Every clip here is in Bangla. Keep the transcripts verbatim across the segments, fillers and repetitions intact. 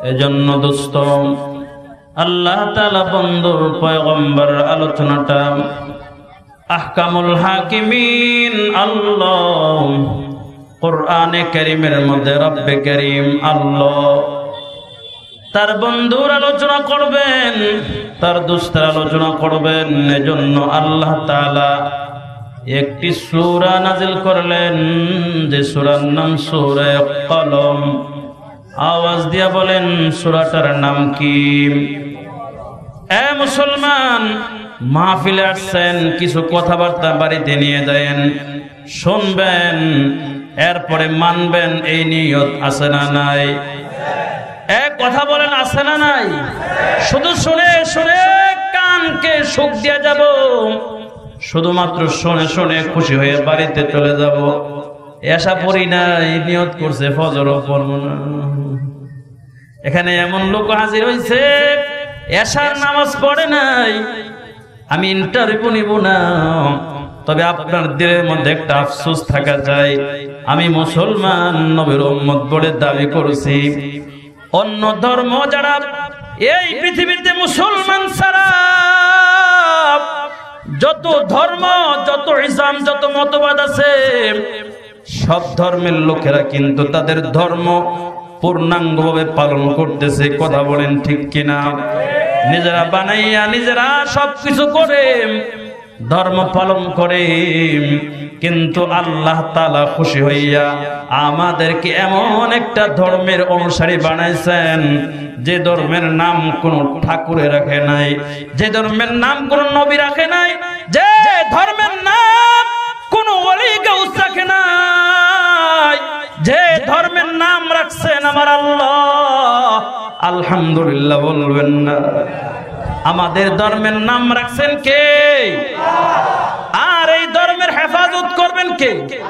এজন্য দোস্ত আল্লাহ তাআলা বন্ধুর পয়গম্বর আলোচনাটা আহকামুল হাকিমিন আল্লাহ কোরআনে কারীমের মধ্যে রব্বে কারীম আল্লাহ তার বন্ধুর আলোচনা করবেন, তার দোস্তের আলোচনা করবেন। এজন্য আল্লাহ তাআলা একটি সূরা নাজিল করলেন, যে সূরার নাম সূরা কলম। আওয়াজ দিয়া বলেন সূরাটার নাম কি? এ মুসলমান, মাহফিলে আসছেন, কিছু কথাবার্তা বাড়িতে নিয়ে যায়েন, শুনবেন, এরপরে মানবেন, এই নিয়ত আছে না নাই? এক কথা বলেন আছে না নাই? শুধু শুনে শুনে কানকে সুখ দিয়ে যাব, শুধুমাত্র শুনে শুনে খুশি হয়ে বাড়িতে চলে যাব, এসা পড়ি নাই, নিয়ত করছে ফজরও পড়ব না। এখানে এমন লোক হাজির হয়েছে এশার নামাজ পড়ে নাই। আমি ইন্টারভিউ নিব না, তবে আপনার দিলের মধ্যে একটা আফসোস থাকা যায়, আমি মুসলমান নবীর উম্মত বলে দাবি করছি। অন্য ধর্ম যারা এই পৃথিবীতে মুসলমান ছাড়া যত ধর্ম, যত ইসলাম, যত মতবাদ আছে, সব ধর্মের লোকেরা কিন্তু তাদের ধর্ম পূর্ণাঙ্গভাবে পালন করতেছে। কথা বলেন ঠিক কিনা? নিজেরা বানাইয়া নিজেরা সবকিছু করে ধর্ম পালন করে, কিন্তু আল্লাহ তাআলা খুশি হইয়া আমাদেরকে এমন একটা ধর্মের অনুসারী বানাইছেন, যে ধর্মের নাম কোন ঠাকুরে রাখে নাই, যে ধর্মের নাম কোন নবী রাখে নাই, যে ধর্মের নাম কোন ওলি গাউস রাখে নাই, যে ধর্মের নাম রাখছেন আমার আল্লাহ। আলহামদুলিল্লাহ বলবেন না? আমাদের ধর্মের নাম রাখছেন কে? আর এই ধর্মের হেফাজত করবেন কে?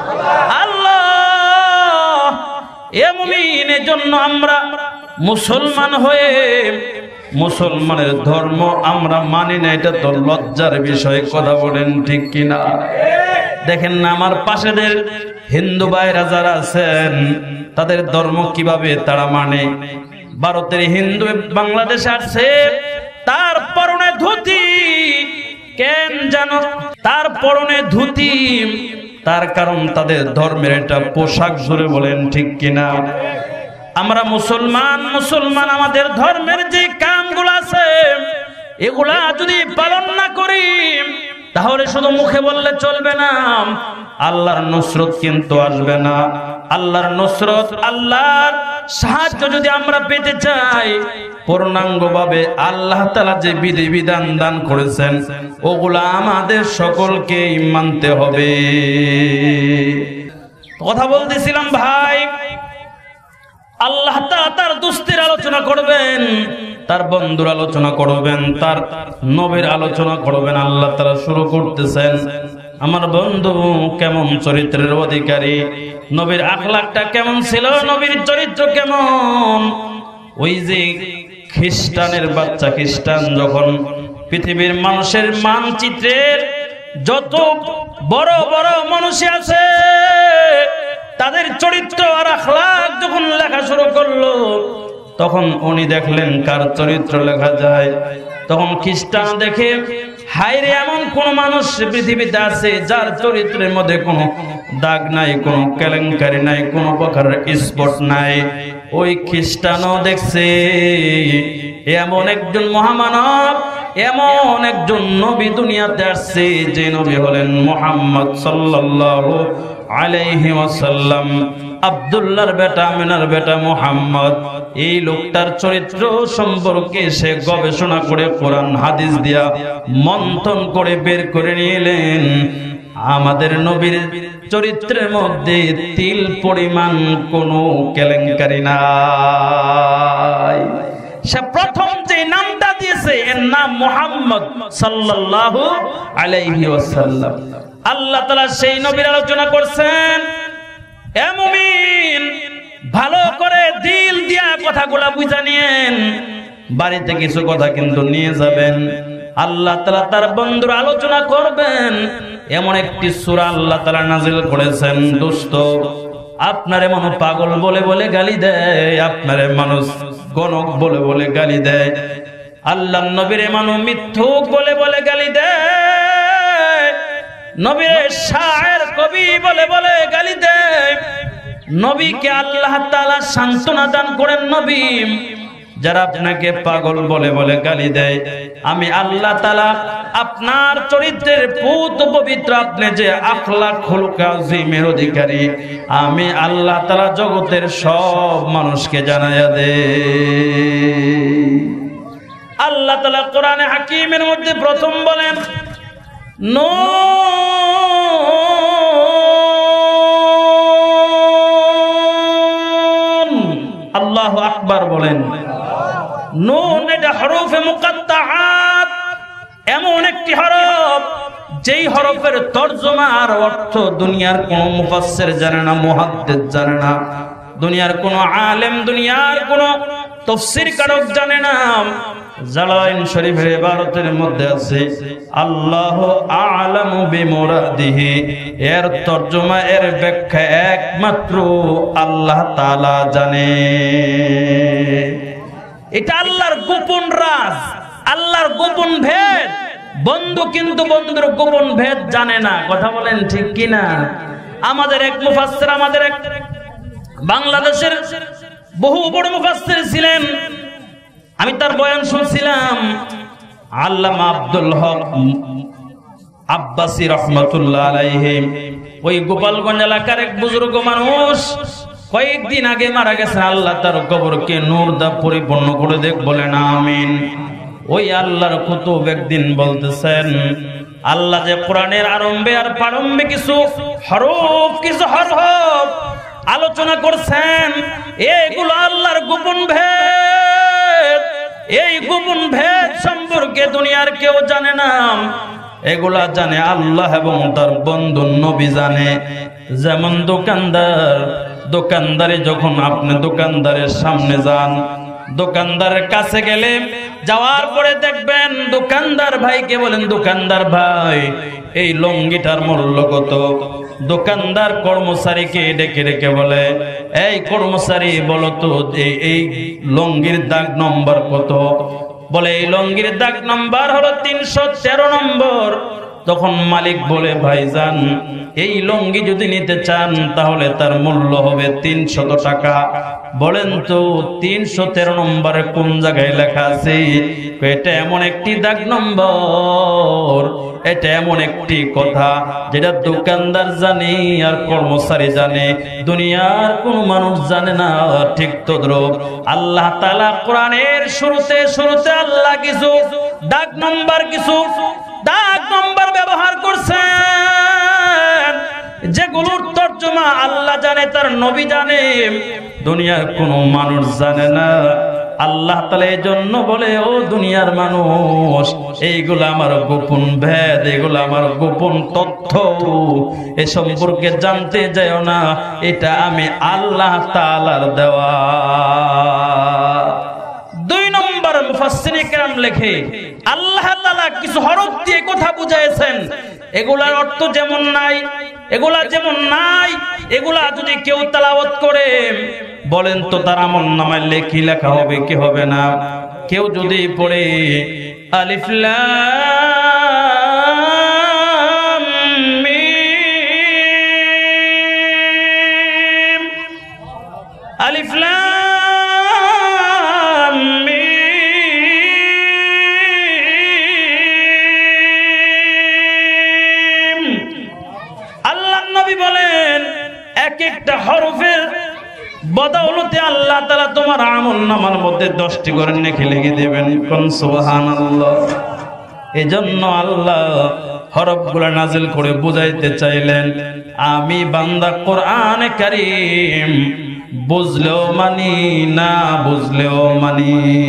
আল্লাহ। এ মুমিন, এজন্য আমরা মুসলমান হয়ে মুসলমানের ধর্ম আমরা মানি না, এটা তো লজ্জার বিষয়। কথা বলেন ঠিক কিনা? দেখেন না আমার পাশেদের হিন্দু ভাইরা যারা আছেন, তাদের ধর্ম কিভাবে তারা মানে। ভারতের হিন্দু বাংলাদেশে আসছে, তার পরনে ধুতি, কেন জানো? তার পরনে ধুতি, তার কারণ তাদের ধর্মের এটা পোশাক। জোরে বলেন ঠিক কিনা? আমরা মুসলমান, মুসলমান আমাদের ধর্মের যে কামগুলো আছে এগুলা যদি পালন না করি, তাহলে শুধু মুখে বললে চলবে না, আল্লাহর নসরত কিন্তু আসবে না। আল্লাহর নসরত, আল্লাহর সাহায্য যদি আমরা পেতে চাই, পূর্ণাঙ্গভাবে আল্লাহ তাআলা যে বিধি বিধান দান করেছেন ওগুলা আমাদের সকলকে মানতে হবে। কথা বলতেছিলাম ভাই, আল্লাহ তাআলা তার দোস্তের আলোচনা করবেন, তার বন্ধুর আলোচনা করবেন, তার নবীর আলোচনা করবেন। আল্লাহ তাআলা শুরু করতেছেন, আমার বন্ধু কেমন চরিত্রের অধিকারী, নবীর আখলাকটা কেমন ছিল, নবীর চরিত্র কেমন। ওই যে খ্রিস্টানের বাচ্চা, খ্রিস্টান যখন পৃথিবীর মানুষের মানচিত্রের যত বড় বড় মানুষ আছে তাদের চরিত্র আর আখলাক যখন লেখা শুরু করলো, তখন উনি দেখলেন কার চরিত্র লেখা যায়। তখন খ্রিস্টান দেখে, হায়রে এমন কোন মানুষ পৃথিবীতে আছে যার চরিত্রের মধ্যে কোনো দাগ নাই, কোনো কেলেঙ্কারি নাই, কোনো প্রকার স্পট নাই। ওই খ্রিস্টানও দেখছে এমন একজন মহামানব, এমন একজন নবী দুনিয়াতে আসছে, যে নবী হলেন মুহাম্মদ সাল্লাল্লাহু আলাইহি ওয়াসাল্লাম, আব্দুল্লাহর বেটা, আমিনার বেটা মুহাম্মদ। এই লোকটার চরিত্র সম্পর্কে সে গবেষণা করে কোরআন হাদিস দিয়া মন্থন করে বের করে নিলেন। আমাদের নবীর চরিত্রের মধ্যে তিল পরিমাণ কোনো কেলেঙ্কারি নাই। সে প্রথম যে নামটা দিয়েছে এর নাম মুহাম্মদ সাল্লাল্লাহু আলাইহি ওয়াসাল্লাম। আল্লাহ তাআলা সেই নবীর আলোচনা করছেন। এ মুমিন, ভালো করে দিল দিয়া কথাগুলা বুঝা নিয়েন, বাড়িতে কিছু কথা কিন্তু নিয়ে যাবেন। আল্লাহ তাআলা তার বন্ধুর আলোচনা করবেন, এমন একটি সূরা আল্লাহ তাআলা নাযিল করেছেন। দোস্ত, আপনারে মানুষ পাগল বলে বলে গালি দেয়, আপনারে মানুষ গণক বলে বলে গালি দেয়, আল্লাহর নবীরে মানুষ মিথ্যুক বলে বলে গালি দেয়, নবীরে শায়ের কবি বলে বলে গালি দেয়। নবীকে আল্লাহ তাআলা সান্ত্বনা দান করেন। নবী যারা আপনাকে পাগল বলে বলে গালি দেয়, আমি আল্লাহ তাআলা আপনার চরিত্রের পুত পবিত্র, আপনি যে আখলাক খুলুক আযীমের অধিকারী, আমি আল্লাহ তাআলা জগতের সব মানুষকে জানায়া দেই। আল্লাহ তাআলা কোরআনে হাকিমের মধ্যে প্রথম বলেন নুন, আল্লাহু আকবার বলেন। নুন এটা হরফে মুকাত্তাআত, এমন একটি হরফ যেই হরফের তরজমা আর অর্থ দুনিয়ার কোন মুফাসসির জানে না, মুহাদ্দিস জানে না, দুনিয়ার কোন আলেম, দুনিয়ার কোন তাফসীর কারক জানে না। জালালাইন শরীফের ইবারতের মধ্যে আছে আল্লাহু আ'লামু বিমুরাদিহি, এর তরজমা এর ব্যাখ্যা একমাত্র আল্লাহ তাআলা জানে। এটা আল্লাহর গোপন রাজ, আল্লাহর গোপন ভেদ। বন্ধু কিন্তু বন্ধুর গোপন ভেদ জানে না। কথা বলেন ঠিক কিনা? আমাদের এক মুফাসসির, আমাদের এক বাংলাদেশের বহু বড় মুফাসসির ছিলেন, আমি তার বয়ান শুনছিলাম। আল্লামা আব্দুল হক আব্বাসী রাহমাতুল্লাহ আলাইহি, ওই গোপালগঞ্জ এলাকার এক বুজুর্গ মানুষ, কয়েকদিন আগে মারা গেছেন। আল্লাহ তার কবরকে নূর দা পরিপূর্ণ করে দেখ, বলেন আমিন। ওই আল্লাহর কুতুব একদিন বলতেছেন, আল্লাহ যে কোরআনের আরম্ভে আর প্রারম্ভে কিছু হরফ, কিছু হরফ আলোচনা করছেন, এগুলো আল্লাহর গোপন ভেদ। এই গোপন ভেদ সম্পর্কে দুনিয়ার কেউ জানে না, এগুলা জানে আল্লাহ এবং তার বন্ধু নবী জানে। যেমন দোকানদার, দোকানদারে যখন আপনি দোকানদারের সামনে যান, দোকানদারের কাছে গেলে যাওয়ার পরে দেখবেন দোকানদার ভাইকে বলেন, দোকানদার ভাই এই লঙ্গিটার মূল্য কত? দোকানদার কর্মচারীকে ডেকে ডেকে বলে, এই কর্মচারী বলো তো এই লঙ্গির দাগ নম্বর কত? বলে এই লঙ্গির দাগ নম্বর হলো তিনশো তেরো নম্বর। তখন মালিক বলে, ভাইজান এই লঙ্গি যদি নিতে চান তাহলে তার মূল্য হবে তিনশত টাকা। বলেন তো তিনশো তেরো নম্বরে কোন জায়গায় লেখা আছে? এটা এমন একটি দাগ নম্বর, এটা এমন একটি কথা যেটা দোকানদার জানে আর কর্মচারী জানে, দুনিয়ার কোন মানুষ জানে না। ঠিক তদ্রুপ আল্লাহ তাআলা কোরআনের শুরুতে শুরুতে আল্লাহ কিছু দাগ নম্বর, কিছু দাগ নম্বর ব্যবহার করছেন, যেগুলোর তর্জমা আল্লাহ জানে, তার নবী জানে, দুনিয়ার কোন মানুষ জানে না। আল্লাহ তাআলা এই জন্য বলে, ও দুনিয়ার মানুষ, এইগুলো আমার গোপন ভেদ, এগুলো আমার গোপন তথ্য, এ সম্পর্কে জানতে যাও না, এটা আমি আল্লাহ তাআলার দেওয়া। দুই নম্বর মুফাসসিরে কেরাম লেখে, আল্লাহ তাআলা কিছু হরফ দিয়ে কথা বুঝাইছেন, এগুলার অর্থ যেমন নাই, এগুলা যেমন নাই, এগুলা যদি কেউ তেলাওয়াত করে, বলেন তো তার আমলনামায় লেখি লেখা হবে কি হবে না? কেউ যদি পড়ে আলিফ লাম মিম, আলিফ লাম মিম, আল্লাহর নবী বলেন এক একটা হরফের বদৌলতে আল্লাহ তাআলা তোমার আমলনামার মধ্যে দশটি করে নেকি লিখে দিবেন। কোন সুবহানাল্লাহ। এজন্য আল্লাহ হরফগুলো নাজিল করে বুঝাইতে চাইলেন, আমি বান্দা কোরআনে কারীম বুঝলেও মানি, না বুঝলেও মানি।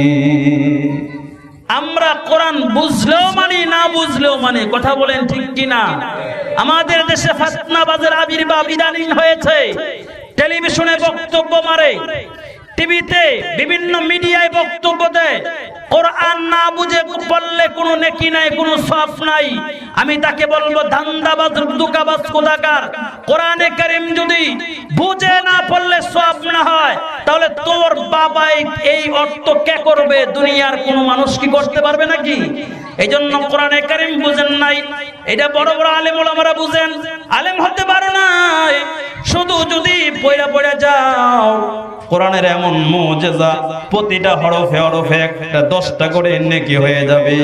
আমরা কোরআন বুঝলেও মানি, না বুঝলেও মানি। কথা বলেন ঠিক কিনা? আমাদের দেশে ফিতনাবাজের আবির্ভাব ইদানিং হয়েছে, টেলিভিশনে বক্তব্য মারে, টিভিতে বিভিন্ন মিডিয়ায় বক্তব্য দেয়, কোরআন না বুঝে পড়লে কোনো নেকি নাই, কোনো সওয়াব নাই। আমি তাকে বলবো ধান্দাবাজ, দুকাবাজ, কোদাকার। কোরআনে কারীম যদি বুঝে না পড়লে সওয়াব না হয়, তাহলে তোর বাবাই এই অর্থ কে করবে? দুনিয়ার কোনো মানুষ কি করতে পারবে নাকি? এই জন্য কোরআনে কারীম বুঝেন নাই, এটা বড় বড় আলেম ওলামারা বুঝেন, আলেম হতে পারো নাই। শুধু যদি পয়রা পয়রা যাও, কোরআনের এমন মুজিজা, প্রতিটা হরফে হরফে একটা দশটা করে নেকি হয়ে যাবে।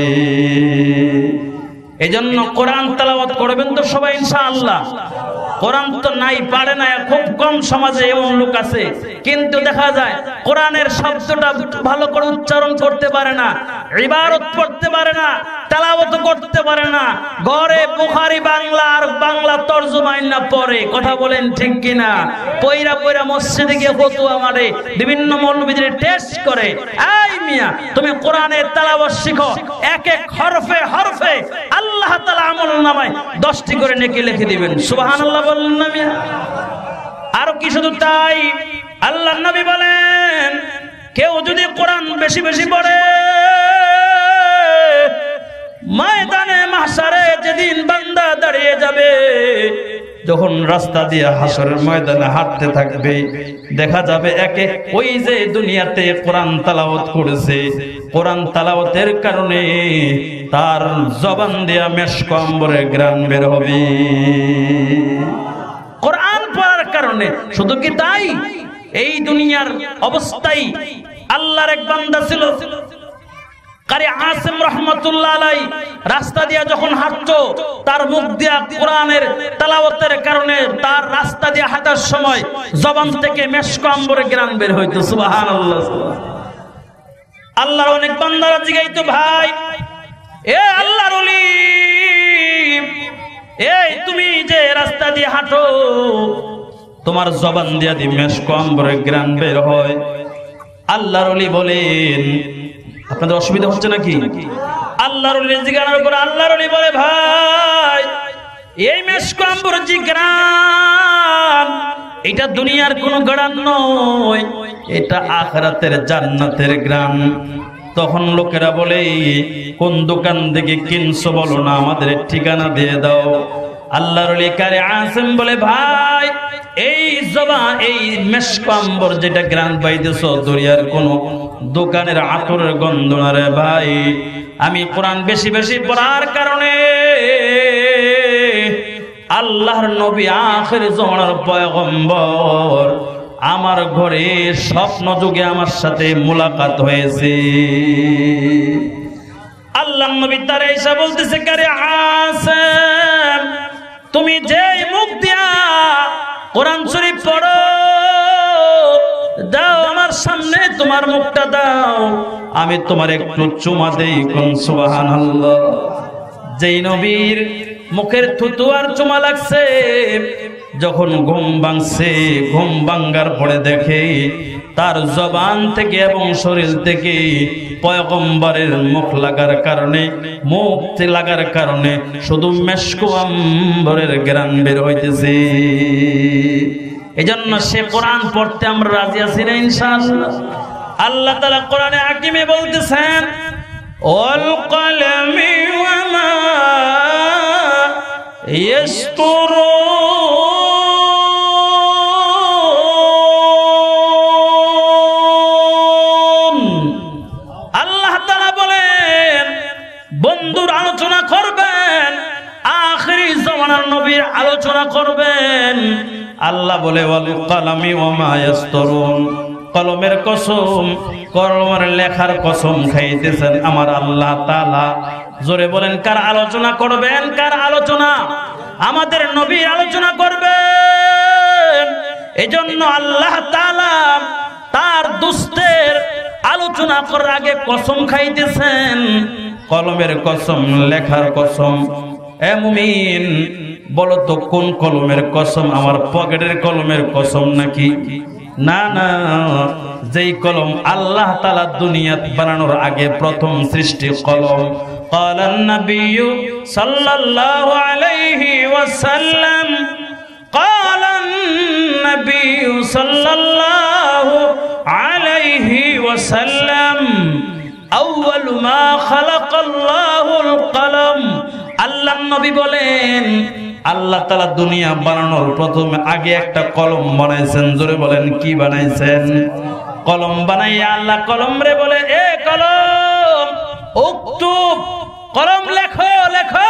এই জন্য কোরআন তেলাওয়াত করবেন তো সবাই ইনশাআল্লাহ। কোরআন তো নাই, পারে না, খুব কম সমাজে এমন লোক আছে, কিন্তু দেখা যায় কোরআনের শব্দটা ভালো করে উচ্চারণ করতে পারে না, ইবারত পড়তে পারে না, তেলাওয়াত করতে পারে না, ঘরে বুখারী বাংলা আর বাংলা তরজমাই না পড়ে। কথা বলেন ঠিক কিনা? পয়রা পয়রা মসজিদে গিয়ে ফতোয়া মারে, বিভিন্ন মৌলবীদের টেস্ট করে। এই মিয়া, তুমি কোরআনের তেলাওয়াত শিখো, এক এক হরফে হরফে আল্লাহ তাআলা আমলনামায় দশটি করে নেকি লিখে দিবেন। সুবহানাল্লাহ বলেন না মিয়া? আর কি শুধু তাই, আল্লাহর নবী বলেন, কেউ যদি কোরআন বেশি বেশি পড়ে, ময়দানে মাহশারে যেদিন বান্দা দাঁড়িয়ে যাবে, যখন রাস্তা দিয়ে হাসরের ময়দানে হাঁটতে থাকবে, দেখা যাবে একে ওই যে দুনিয়াতে কোরআন তেলাওয়াত করেছে, কোরআন তেলাওয়াতের কারণে তার জবান দিয়া মেশক আম্বরের ঘ্রাণ বের হবে, কোরআন পড়ার কারণে। শুধু কি তাই, এই দুনিয়ার অবস্থায় আল্লাহর এক বান্দা ছিল কারি আসিম রাহমাতুল্লাহ আলাইহি, রাস্তা দিয়া যখন হাঁটতো, তার মুখ দিয়া কোরআনের তেলাওয়াতের কারণে তার রাস্তা দিয়া হাঁটার সময় জবান থেকে মেশক আম্বরের ঘ্রাণ বের হইতো। সুবহানাল্লাহ। আল্লাহর অনেক বান্দারা জিগাইতো, ভাই এ আল্লাহর ওলি, এই তুমি যে রাস্তা দিয়ে হাঁটো, তোমার জবান দিয়া দি মেশক আম্বরের ঘ্রাণ বের হয়। আল্লাহর ওলি বলেন, আপনাদের অসুবিধা হচ্ছে নাকি? আল্লাহর ওলি জিজ্ঞাসার পর আল্লাহর ওলি বলে, ভাই এই মেশক আম্বরের যে ঘ্রাণ, এটা দুনিয়ার কোনো ঘ্রাণ নয়, এটা আখিরাতের জান্নাতের ঘ্রাণ। তখন লোকেরা বলে, কোন দোকান থেকে কিনছো বলো না, আমাদের ঠিকানা দিয়ে দাও। আল্লাহর ওলি কারি আসিম বলে, ভাই এই জবান, এই মেশক আম্বর যেটা ঘ্রাণ পাইতেছো, দুনিয়ার কোন দোকানের আতরের গন্ধ না রে ভাই। আমি কোরআন বেশি বেশি পড়ার কারণে আল্লাহর নবী আখির জামানার পয়গম্বর আমার ঘরে স্বপ্ন যুগে আমার সাথে মুলাকাত হয়েছে। আল্লাহর নবী তার এসে বলতেছে, কারে আসিম, তুমি যে মুখ দিয়া কোরআন শরীফ পড়ো, দাও আমার সামনে তোমার মুখটা দাও, আমি তোমার একটু চুমা দেই। কোন সুবহানাল্লাহ। যেই নবীর মুখের থুতু আর চুমা লাগছে, যখন ঘুম ভাঙছে, ঘুম ভাঙ্গার পরে দেখে তার জবান থেকে এবং শরীর থেকে পয়গম্বরের মুখ লাগার কারণে, মুখ লাগার কারণে শুধু মেশক আম্বরের ঘ্রাণ বের হইতেছে। এজন্য সে কোরআন পড়তে আমরা রাজি আছি না ইনশাআল্লাহ। আল্লাহ তাআলা কোরআনে হাকিমে বলতেছেন, ওয়াল কলমি ওয়া মা ইয়াসতুরুন। আল্লাহ তাআলা বলেন, বন্ধুর আলোচনা করবেন, আখিরি জামানার নবীর আলোচনা করবেন। আল্লাহ বলে, ওয়াল কলমি ওয়া মা ইয়াসতুরুন, কলমের কসম, কলমের লেখার কসম খাইতেছেন আমার আল্লাহ তাআলা। জোরে বলেন, কার আলোচনা করবেন? কার আলোচনা? আমাদের নবীর আলোচনা করবেন। এজন্য আল্লাহ তাআলা তার দুস্তের আলোচনা করার আগে কসম খাইতেছেন, কলমের কসম, লেখার কসম। এ মুমিন, বলো তো কোন কলমের কসম? আমার পকেটের কলমের কসম নাকি? না না, যেই কলম আল্লাহ তাআলা দুনিয়াত বানানোর আগে প্রথম সৃষ্টি কলম। ক্বালান নাবিয়্যু সাল্লাল্লাহু আলাইহি ওয়াসাল্লাম, ক্বালান নাবিয়্যু সাল্লাল্লাহু আলাইহি ওয়াসাল্লাম আউয়ালু মা খালাকাল্লাহুল কলম, আল্লাহর নবী বলেন আল্লাহ তাআলা দুনিয়া বানানোর প্রথমে আগে একটা কলম বানাইছেন। জোরে বলেন কি বানাইছেন? কলম বানাইয়া আল্লাহ কলম রে বলে, এ কলম উক্তুব, কলম লেখো লেখো।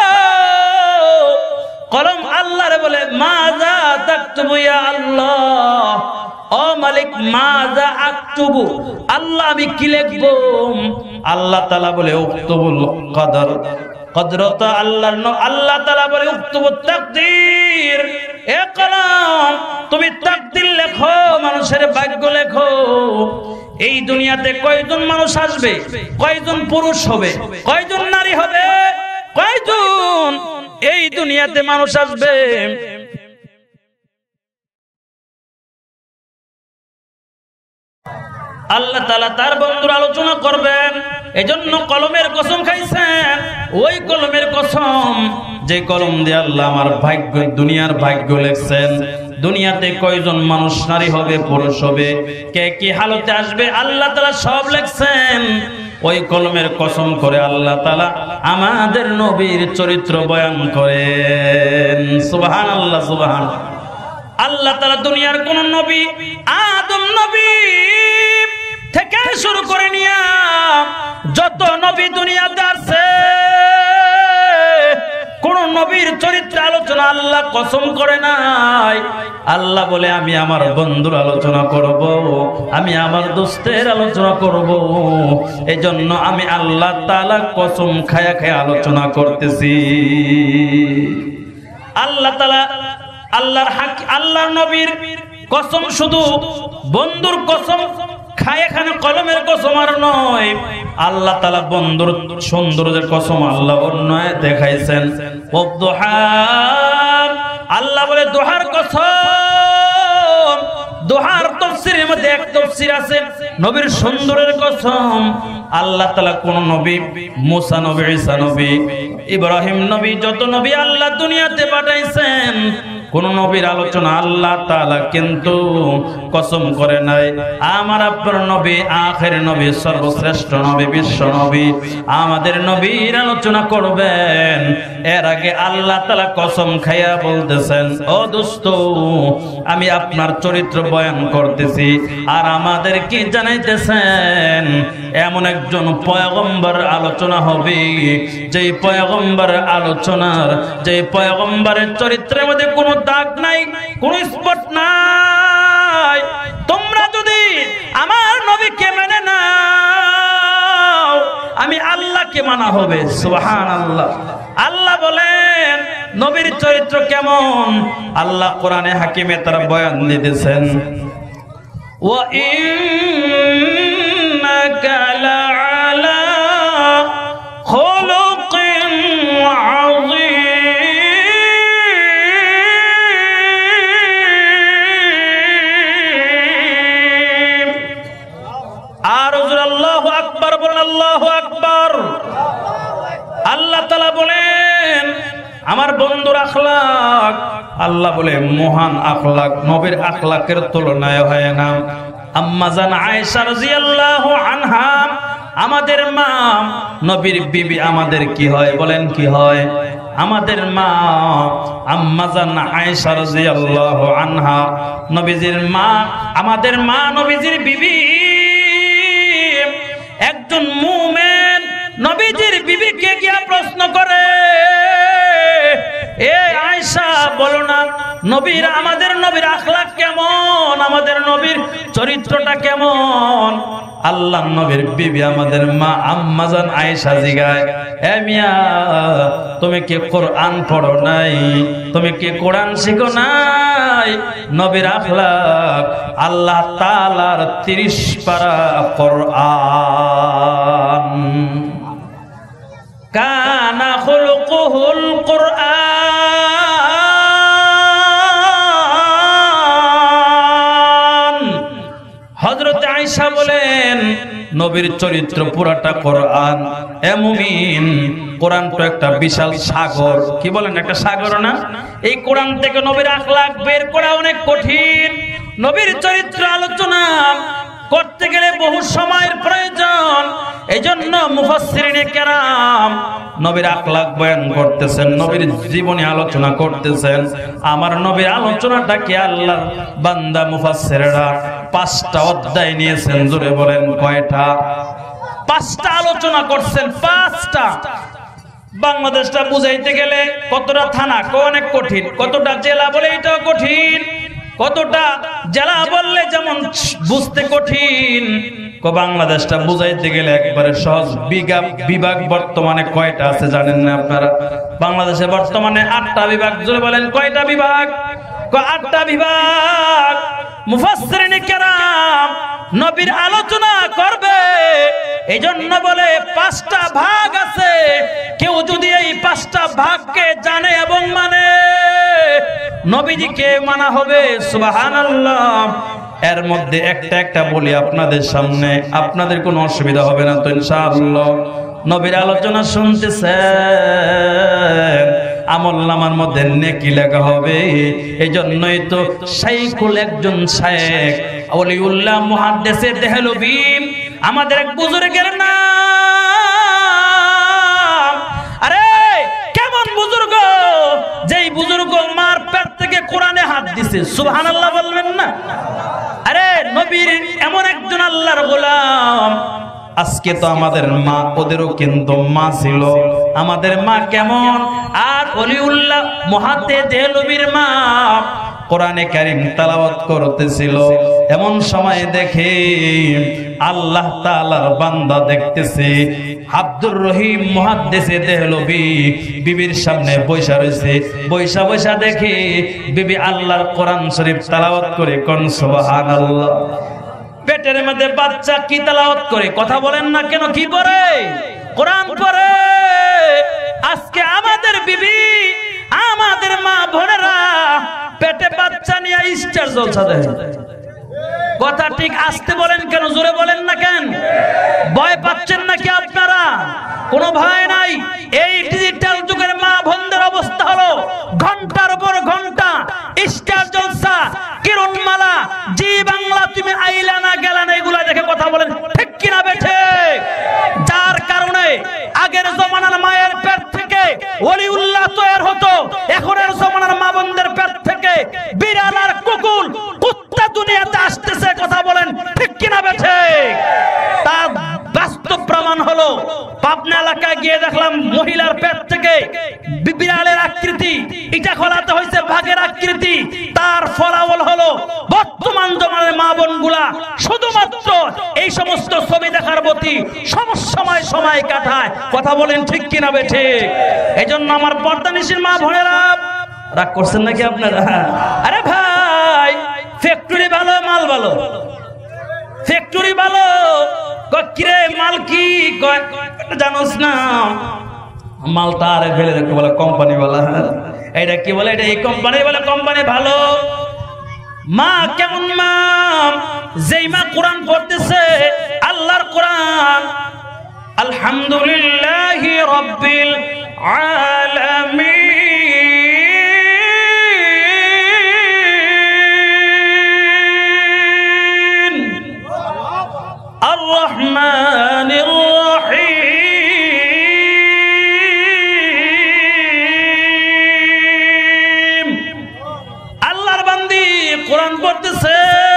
কলম আল্লাহ রে বলে, মাযা তাকতুবু ইয়া আল্লাহ, ও মালিক মাযা আকতুবু, আল্লাহ আমি কি লিখব? আল্লাহ তাআলা বলে উক্তুবুল কদর, কদরত আল্লাহর ন আল্লাহ তাআলা বলে উক্তুবুত তাকদীর, এ কলম তুমি তাকদীর লেখো, মানুষের ভাগ্য লেখো। এই দুনিয়াতে কয়জন মানুষ আসবে, কয়জন পুরুষ হবে, কয়জন নারী হবে, কয়জন এই দুনিয়াতে মানুষ আসবে? আল্লাহ তাআলা তার বন্ধুর আলোচনা করবেন, এজন্য কলমের কসম খাইছেন। ওই কলমের কসম যে কলম দিয়ে আল্লাহ আমার ভাগ্য, দুনিয়ার ভাগ্য লিখছেন। দুনিয়াতে কয়জন মানুষ নারী হবে, পুরুষ হবে, কে কি হালতে আসবে, আল্লাহ তাআলা সব লিখছেন। ওই কলমের কসম করে আল্লাহ তাআলা আমাদের নবীর চরিত্র বয়ান করেন। সুবহানাল্লাহ, সুবহানাল্লাহ। আল্লাহ তাআলা দুনিয়ার কোন নবী, আদম নবী থেকে শুরু করে নিয়া যত নবী দুনিয়াতে আসছে, কোন নবীর চরিত্র আলোচনা আল্লাহ কসম করে নাই। আল্লাহ বলে আমি আমার বন্ধুর আলোচনা করব, আমি আমার দোস্তের আলোচনা করব। এজন্য আমি আল্লাহ তাআলা কসম খায়া খায়া আলোচনা করতেছি। আল্লাহ তাআলা আল্লাহর হক, আল্লাহর নবীর কসম শুধু বন্ধুর কসম খায়, এখানে কলমের কসম আর নয়। আল্লাহ তাআলা বন্ধুর সৌন্দর্যের কসম আল্লাহ অন্যায় দেখাইছেন। আল্লাহ বলে দোহার কসম, দোহার তাফসীরের মধ্যে এক তাফসীর আছে নবীর সৌন্দর্যের কসম। আল্লাহ তাআলা কোন নবী, মুসা নবী, ঈসা নবী, ইব্রাহিম নবী, যত নবী আল্লাহ দুনিয়াতে পাঠাইছেন, কোন নবীর আলোচনা আল্লাহ তাআলা কিন্তু কসম করে নাই। আমার আপনার নবী আখের নবী, সর্বশ্রেষ্ঠ নবী, বিশ্ব নবী, আমাদের নবীর আলোচনা করবেন। এর আগে আল্লাহ তাআলা কসম খাইয়া বলতেছেন, ও দোস্ত আমি আপনার চরিত্র বয়ান করতেছি, আর আমাদের কি জানাইতেছেন এমন একজন পয়গম্বর আলোচনা হবে, যেই পয়গম্বর আলোচনার, যেই পয়গম্বরের চরিত্রের মধ্যে কোনো দাগ নাই, কোন স্পট নাই। তোমরা যদি আমার নবীকে মেনে নাও, আমি আল্লাহকে মানা হবে। সুবহানাল্লাহ। আল্লাহ বলেন নবীর চরিত্র কেমন, আল্লাহ কোরআনে হাকিমে তারা বয়ান দিতেছেন। ওয়া ইন্নাকা লাআলা খুলুকিন আযীম। আর আল্লাহু আকবার বলেন, আল্লাহু আকবার। আল্লাহ তাআলা বলেন আমার বন্ধুর আখলাক, আল্লাহ বলে মহান আখলাক, নবীর আখলাকের তুলনায় হয় না। আম্মা জান আয়েশা রাদিয়াল্লাহু আনহা, আমাদের মা, নবীর বিবি আমাদের কি হয় বলেন, কি হয়? আমাদের মা আম্মা জান আয়েশা রাদিয়াল্লাহু আনহা, নবীজির মা, আমাদের মা নবীজির বিবি, একজন মুমিন নবীজির বিবিকে গিয়া প্রশ্ন করে, এ আয়েশা বলো না নবীর, আমাদের নবীর আখলাক কেমন, আমাদের নবীর চরিত্রটা কেমন? আল্লাহ নবীর বিবি আমাদের মা আম্মা জান আয়েশা জিগায়, এ মিয়া তুমি কি কোরআন পড়ো নাই, তুমি কি কোরআন শিখো নাই? নবীর আখলাক আল্লাহ তাআলার ত্রিশ পারা কোরআন, কানা খুলুকুহুল কোরআন। হযরত আয়েশা বলেন নবীর চরিত্র পুরাটা কোরআন। এ মুমিন, কোরআন তো একটা বিশাল সাগর, কি বলেন, একটা সাগর না? এই কোরআন থেকে নবীর আখলাক বের করা অনেক কঠিন। নবীর চরিত্র আলোচনা করতে গেলে বহু সময়ের প্রয়োজন। এইজন্য মুফাসসিরিনে কেরাম নবীর আখলাক বয়ান করতেছেন, নবীর জীবনী আলোচনা করতেছেন। আমার নবীর আলোচনাটাকে আল্লাহর বান্দা মুফাসসিররা পাঁচটা অধ্যায় নিয়েছেন। জোরে বলেন কয়টা? পাঁচটা আলোচনা করছেন, পাঁচটা। বাংলাদেশটা বুঝাইতে গেলে কতটা থানা অনেক কঠিন, কতটা জেলা বলে এটাও কঠিন, কতটা জেলা বললে যেমন বুঝতে কঠিন, বাংলাদেশটা বুঝাইতে গেলে একবারে সহজ। বিভাগ বিভাগ বর্তমানে কয়টা আছে জানেন না আপনারা? বাংলাদেশে বর্তমানে আটটা বিভাগ। জোরে বলেন কয়টা বিভাগ? আটটা বিভাগ। মুফাসসিরিনে কেরাম নবীর আলোচনা করবে, এই জন্য বলে পাঁচটা ভাগ আছে। কেউ যদি এই পাঁচটা ভাগকে জানে এবং মানে, নবীজিকে মানা হবে। সুবহানাল্লাহ। এর মধ্যে একটা একটা বলি আপনাদের সামনে, আপনাদের কোনো অসুবিধা হবে না তো ইনশাআল্লাহ? নবীর আলোচনা শুনতেছেন, আমলনামার মধ্যে নেকি লেখা হবে। এই জন্যই তো শাইখুল একজন শায়েখ ওলিউল্লাহ মুহাদ্দিসে দেহলভী আমাদের এক বুজুর্গের নাম। আরে কেমন বুজুর্গ, যেই বুজুর্গ মার পেট থেকে কোরআনে হাত দিছে। সুবহানাল্লাহ বলবেন না? আরে নবীর এমন একজন আল্লাহর গোলাম। আজকে তো আমাদের মা, ওদেরও কিন্তু মা ছিল। আমাদের মা কেমন? আর ওলিউল্লাহ মুহাদ্দিস দেহলভীর মা কোরআনে কারীম তেলাওয়াত করতেছিল। এমন সময় দেখে আল্লাহ তাআলার বান্দা দেখতেছে আব্দুর রহিম মুহাদ্দিসে দেহলভী বিবির সামনে বৈশা রয়েছে। বৈশা বৈশা দেখে বিবি আল্লাহর কোরআন শরীফ তেলাওয়াত করে। কোন সুবহানাল্লাহ। পেটের মধ্যে বাচ্চা কি তেলাওয়াত করে? কথা বলেন না কেন? কি পড়ে? কোরআন পড়ে। আজকে আমাদের বিবি, আমাদের মা বোনেরা পেটে বাচ্চা নিয়ে স্টার জলসা দেয়। কথা ঠিক আসতে বলেন কেন? জোরে বলেন না কেন? ভয় পাচ্ছেন নাকি আপনারা? কোনো ভয় নাই। এই ডিজিটাল যুগের মা বোনদের অবস্থা হলো ঘন্টার পর ঘন্টা স্টার জলসা, কিরণমালা, জি বাংলা, তুমি আইলা না গেলা না, এগুলা দেখে কথা বলেন ঠিক কিনা বেঠে? যার কারণে আগের জমানার মায়ের পেট থেকে ওলিউল্লাহ তৈরি হতো, এখনের জমানার মা বোনদের পেট থেকে বিড়াল আর কুকুর কুত্তা দুনিয়াতে আসতেছে। কথা বলেন ঠিক কিনা বেঠে? তার বাস্তব প্রমাণ হলো পাবনা এলাকায় গিয়ে দেখলাম মহিলার পেট থেকে বিড়ালের আকৃতি, এটা খোলাতে হয়েছে ভাগের আকৃতি। তার ফলাফল হলো বর্তমান জমানার মা বোনগুলা শুধুমাত্র এই সমস্ত ছবি দেখার প্রতি সময় সময় কাটায়। কথা বলেন ঠিক কিনা বেঠে? এই জন্য আমার পর্দানিশীর মা বোনেরা, রাগ করছেন নাকি আপনারা? আরে ভাই, ফ্যাক্টরি ভালো, মাল ভালো, ফ্যাক্টরি ভালো। কিরে মাল কি কয় জানোস না? মালটা আরে ফেলে দেখতে বলে কোম্পানি বলা। এটা কি বলে? এটা এই কোম্পানি বলে কোম্পানি ভালো। মা কেমন মা? যেই মা কোরআন পড়তেছে, আল্লাহর কোরআন, আলহামদুলিল্লাহি রাব্বিল আলামিন আর রহমানির রহিম। আল্লাহর বান্দি কোরআন পড়তেছে,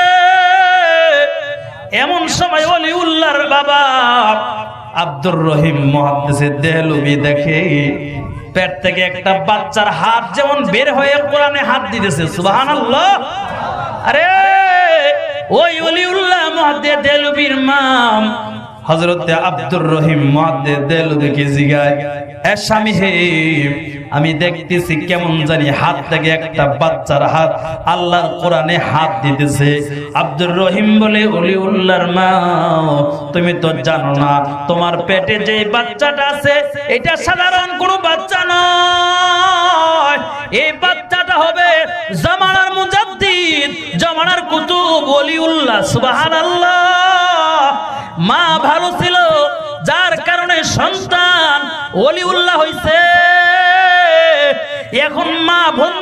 এমন সময় ওলিউল্লাহর বাবা আব্দুর রহিম মুহাদ্দিসে দেহলভী দেখে পেট থেকে একটা বাচ্চার হাত যেমন বের হয়ে কোরআনে হাত দিতেছে। সুবহানাল্লাহ। আরে ওই ওলিউল্লাহ মুহাদ্দিস দেহলভীর মা হযরত আব্দুর রহিম মুহাদ্দিস দেহলভীকে জিগায়, এ স্বামী হে, আমি দেখতেছি কেমন জানি হাত থেকে একটা বাচ্চার হাত আল্লাহর কোরআনে হাত দিতেছে। আব্দুর রহিম বলে, ওলিউল্লাহর মা, তুমি তো জানো না তোমার পেটে যে বাচ্চাটা আছে এটা সাধারণ কোনো বাচ্চা নয়। এই বাচ্চাটা হবে জামানার মুজাদ্দিদ, জামানার কুতুব ওলিউল্লাহ। সুবহানাল্লাহ। মা ভালো ছিল, যার কারণে সন্তান ওলিউল্লাহ হইছে। এখন মা বোনদের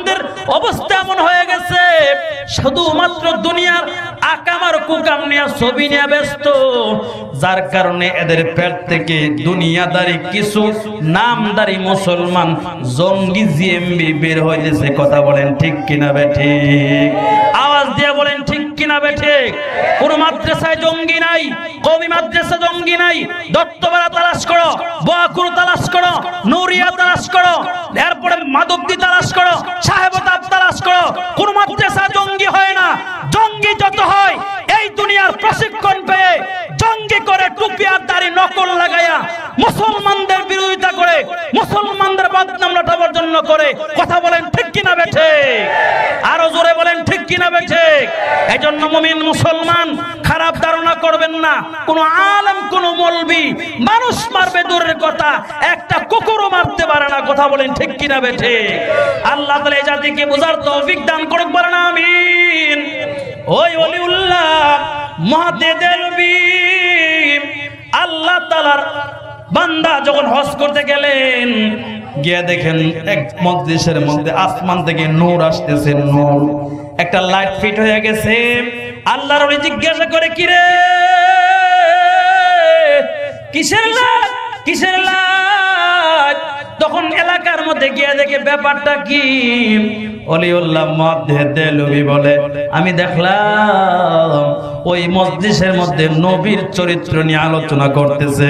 অবস্থা এমন হয়ে গেছে শুধুমাত্র দুনিয়ার আকামার কুকাম নিয়ে ছবি নিয়ে ব্যস্ত, যার কারণে এদের পেট থেকে দুনিয়াদারি কিছু নামদারি মুসলমান জঙ্গি জিএমবি বের হইতেছে। কথা বলেন ঠিক কিনা বেঠিক? আওয়াজ দিয়ে বলেন ঠিক কিনা বেঠিক? কোন মাদ্রাসায় জঙ্গি নাই, কওমি মাদ্রাসা জঙ্গি নাই। দত্তপাড়া তালাশ করো, বোয়াকুর তালাশ করো, নুরিয়া তালাশ করো, এরপরে মাধবদী তালাশ করো, সাহেবতাব তালাশ করো, কোন মাদ্রাসা জঙ্গি হয় না। জঙ্গি যত হয় এই দুনিয়ার প্রশিক্ষণ পেয়ে জঙ্গি করে টুপি আর দাড়ি নকল লাগায়া মুসলমানদের বিরোধিতা করে মুসলমানদের বদনাম রটাবার জন্য করে। কথা বলেন ঠিক কিনা বেঠিক? আরো জোরে বলেন ঠিক কিনা বেঠিক? এজন্য মুমিন মুসলমান খারাপ ধারণা করবেন না। কোন আলেম কোন মৌলবি মানুষ মারবে দূরের কথা, একটা কুকুরও মারতে পারে না। কথা বলেন ঠিক কিনা বেঠিক? আল্লাহ তাআলা এই জাতিকে বুঝার তৌফিক দান করুক, বলেন আমিন। ওই ওলিউল্লাহ মুহাদ্দিদুল আল্লাহ তাআলার বান্দা যখন হজ করতে গেলেন, গিয়ে দেখেন এক মজলিসের মধ্যে আসমান থেকে নূর আসতেছে। নূর একটা লাইট ফিট হয়ে গেছে। আল্লাহর ওলি জিজ্ঞাসা করে, কিরে কিসের লাইট, কিসের লাইট? তখন এলাকার মধ্যে গিয়ে দেখে ব্যাপারটা কি। ওলিউল্লাহ মুহাদ্দিদুল বলে, আমি দেখলাম ওই মজলিসের মধ্যে নবীর চরিত্র নিয়ে আলোচনা করতেছে।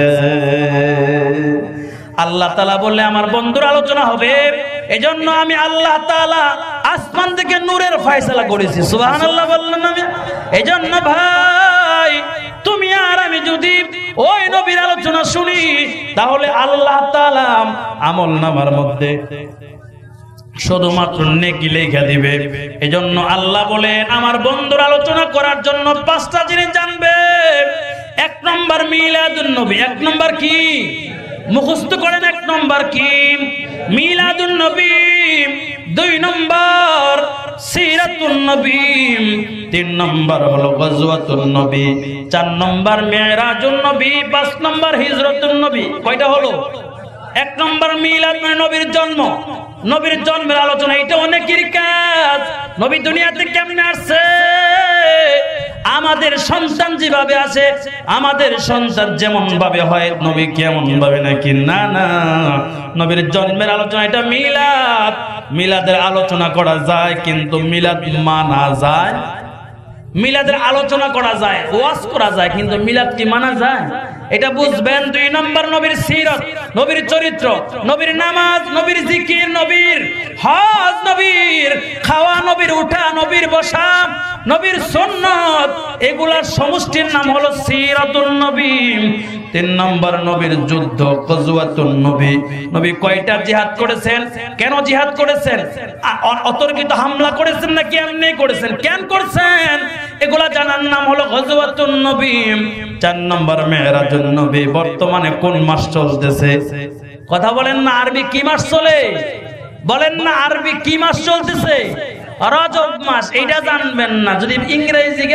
আল্লাহ তাআলা বললে আমার বন্ধুর আলোচনা হবে, এজন্য আমি আল্লাহ তাআলা আসমান থেকে নূরের ফয়সালা করেছি। সুবহানাল্লাহ বললেন না? এজন্য ভাই তুমি আর আমি যদি ওই নবীর আলোচনা শুনি, তাহলে আল্লাহ তাআলা আমলনামার মধ্যে শুধুমাত্র নেকি লেখা দিবে। এজন্য আল্লাহ বলেন আমার বন্ধুর আলোচনা করার জন্য পাঁচটা জিনিস জানবে। এক নম্বর মিলাদুন নবী। এক নম্বর কি? মুখস্থ করেন। এক নম্বর কি? মিলাদুন নবী। দুই নম্বর সিরাতুন নবী। তিন নম্বর হলো গজওয়াতুন নবী। চার নম্বর মেরাজুন নবী। পাঁচ নম্বর হিজরতুন নবী। কয়টা হলো? এক নম্বর মিলাদ মানে নবীর জন্ম, নবীর জন্মের আলোচনা। এটা অনেকের কাজ। নবী দুনিয়াতে কেমনে আসছে, আমাদের সন্তান যেভাবে আছে, আমাদের সন্তান যেমন ভাবে হয় নবী কেমন ভাবে নাকি? না না, নবীর জন্মের আলোচনা এটা মিলাদ। মিলাদের আলোচনা করা যায়, কিন্তু মিলাদ মানা যায়? মিলাদের আলোচনা করা যায়, ওয়াজ করা যায়, কিন্তু মিলাদ কি মানা যায়? এটা বুঝবেন। দুই নম্বর নবীর সিরাত, নবীর চরিত্র, নবীর নামাজ, নবীর জিকির, নবীর হজ, নবীর খাওয়া, নবীর উঠা, নবীর বসা, নবীর সুন্নাত, এগুলার সমষ্টির নাম হলো সিরাতুন নবী। তিন নম্বর নবীর যুদ্ধ, গজওয়াতুন নবী। নবী কয়টা জিহাদ করেছেন, কেন জিহাদ করেছেন, অতর্কিত হামলা করেছেন নাকি এমনি করেছেন, কেন করেছেন, এগুলা জানার নাম হলো গজওয়াতুন নবী। চার নম্বর মেরাজুন নবী। বর্তমানে কোন মাস চলতেছে? কথা বলেন না, আরবি কি মাস চলে? বলেন না, আরবি কি মাস চলতেছে? রজব মাস। এইটা জানবেন না, যদি ইংরেজি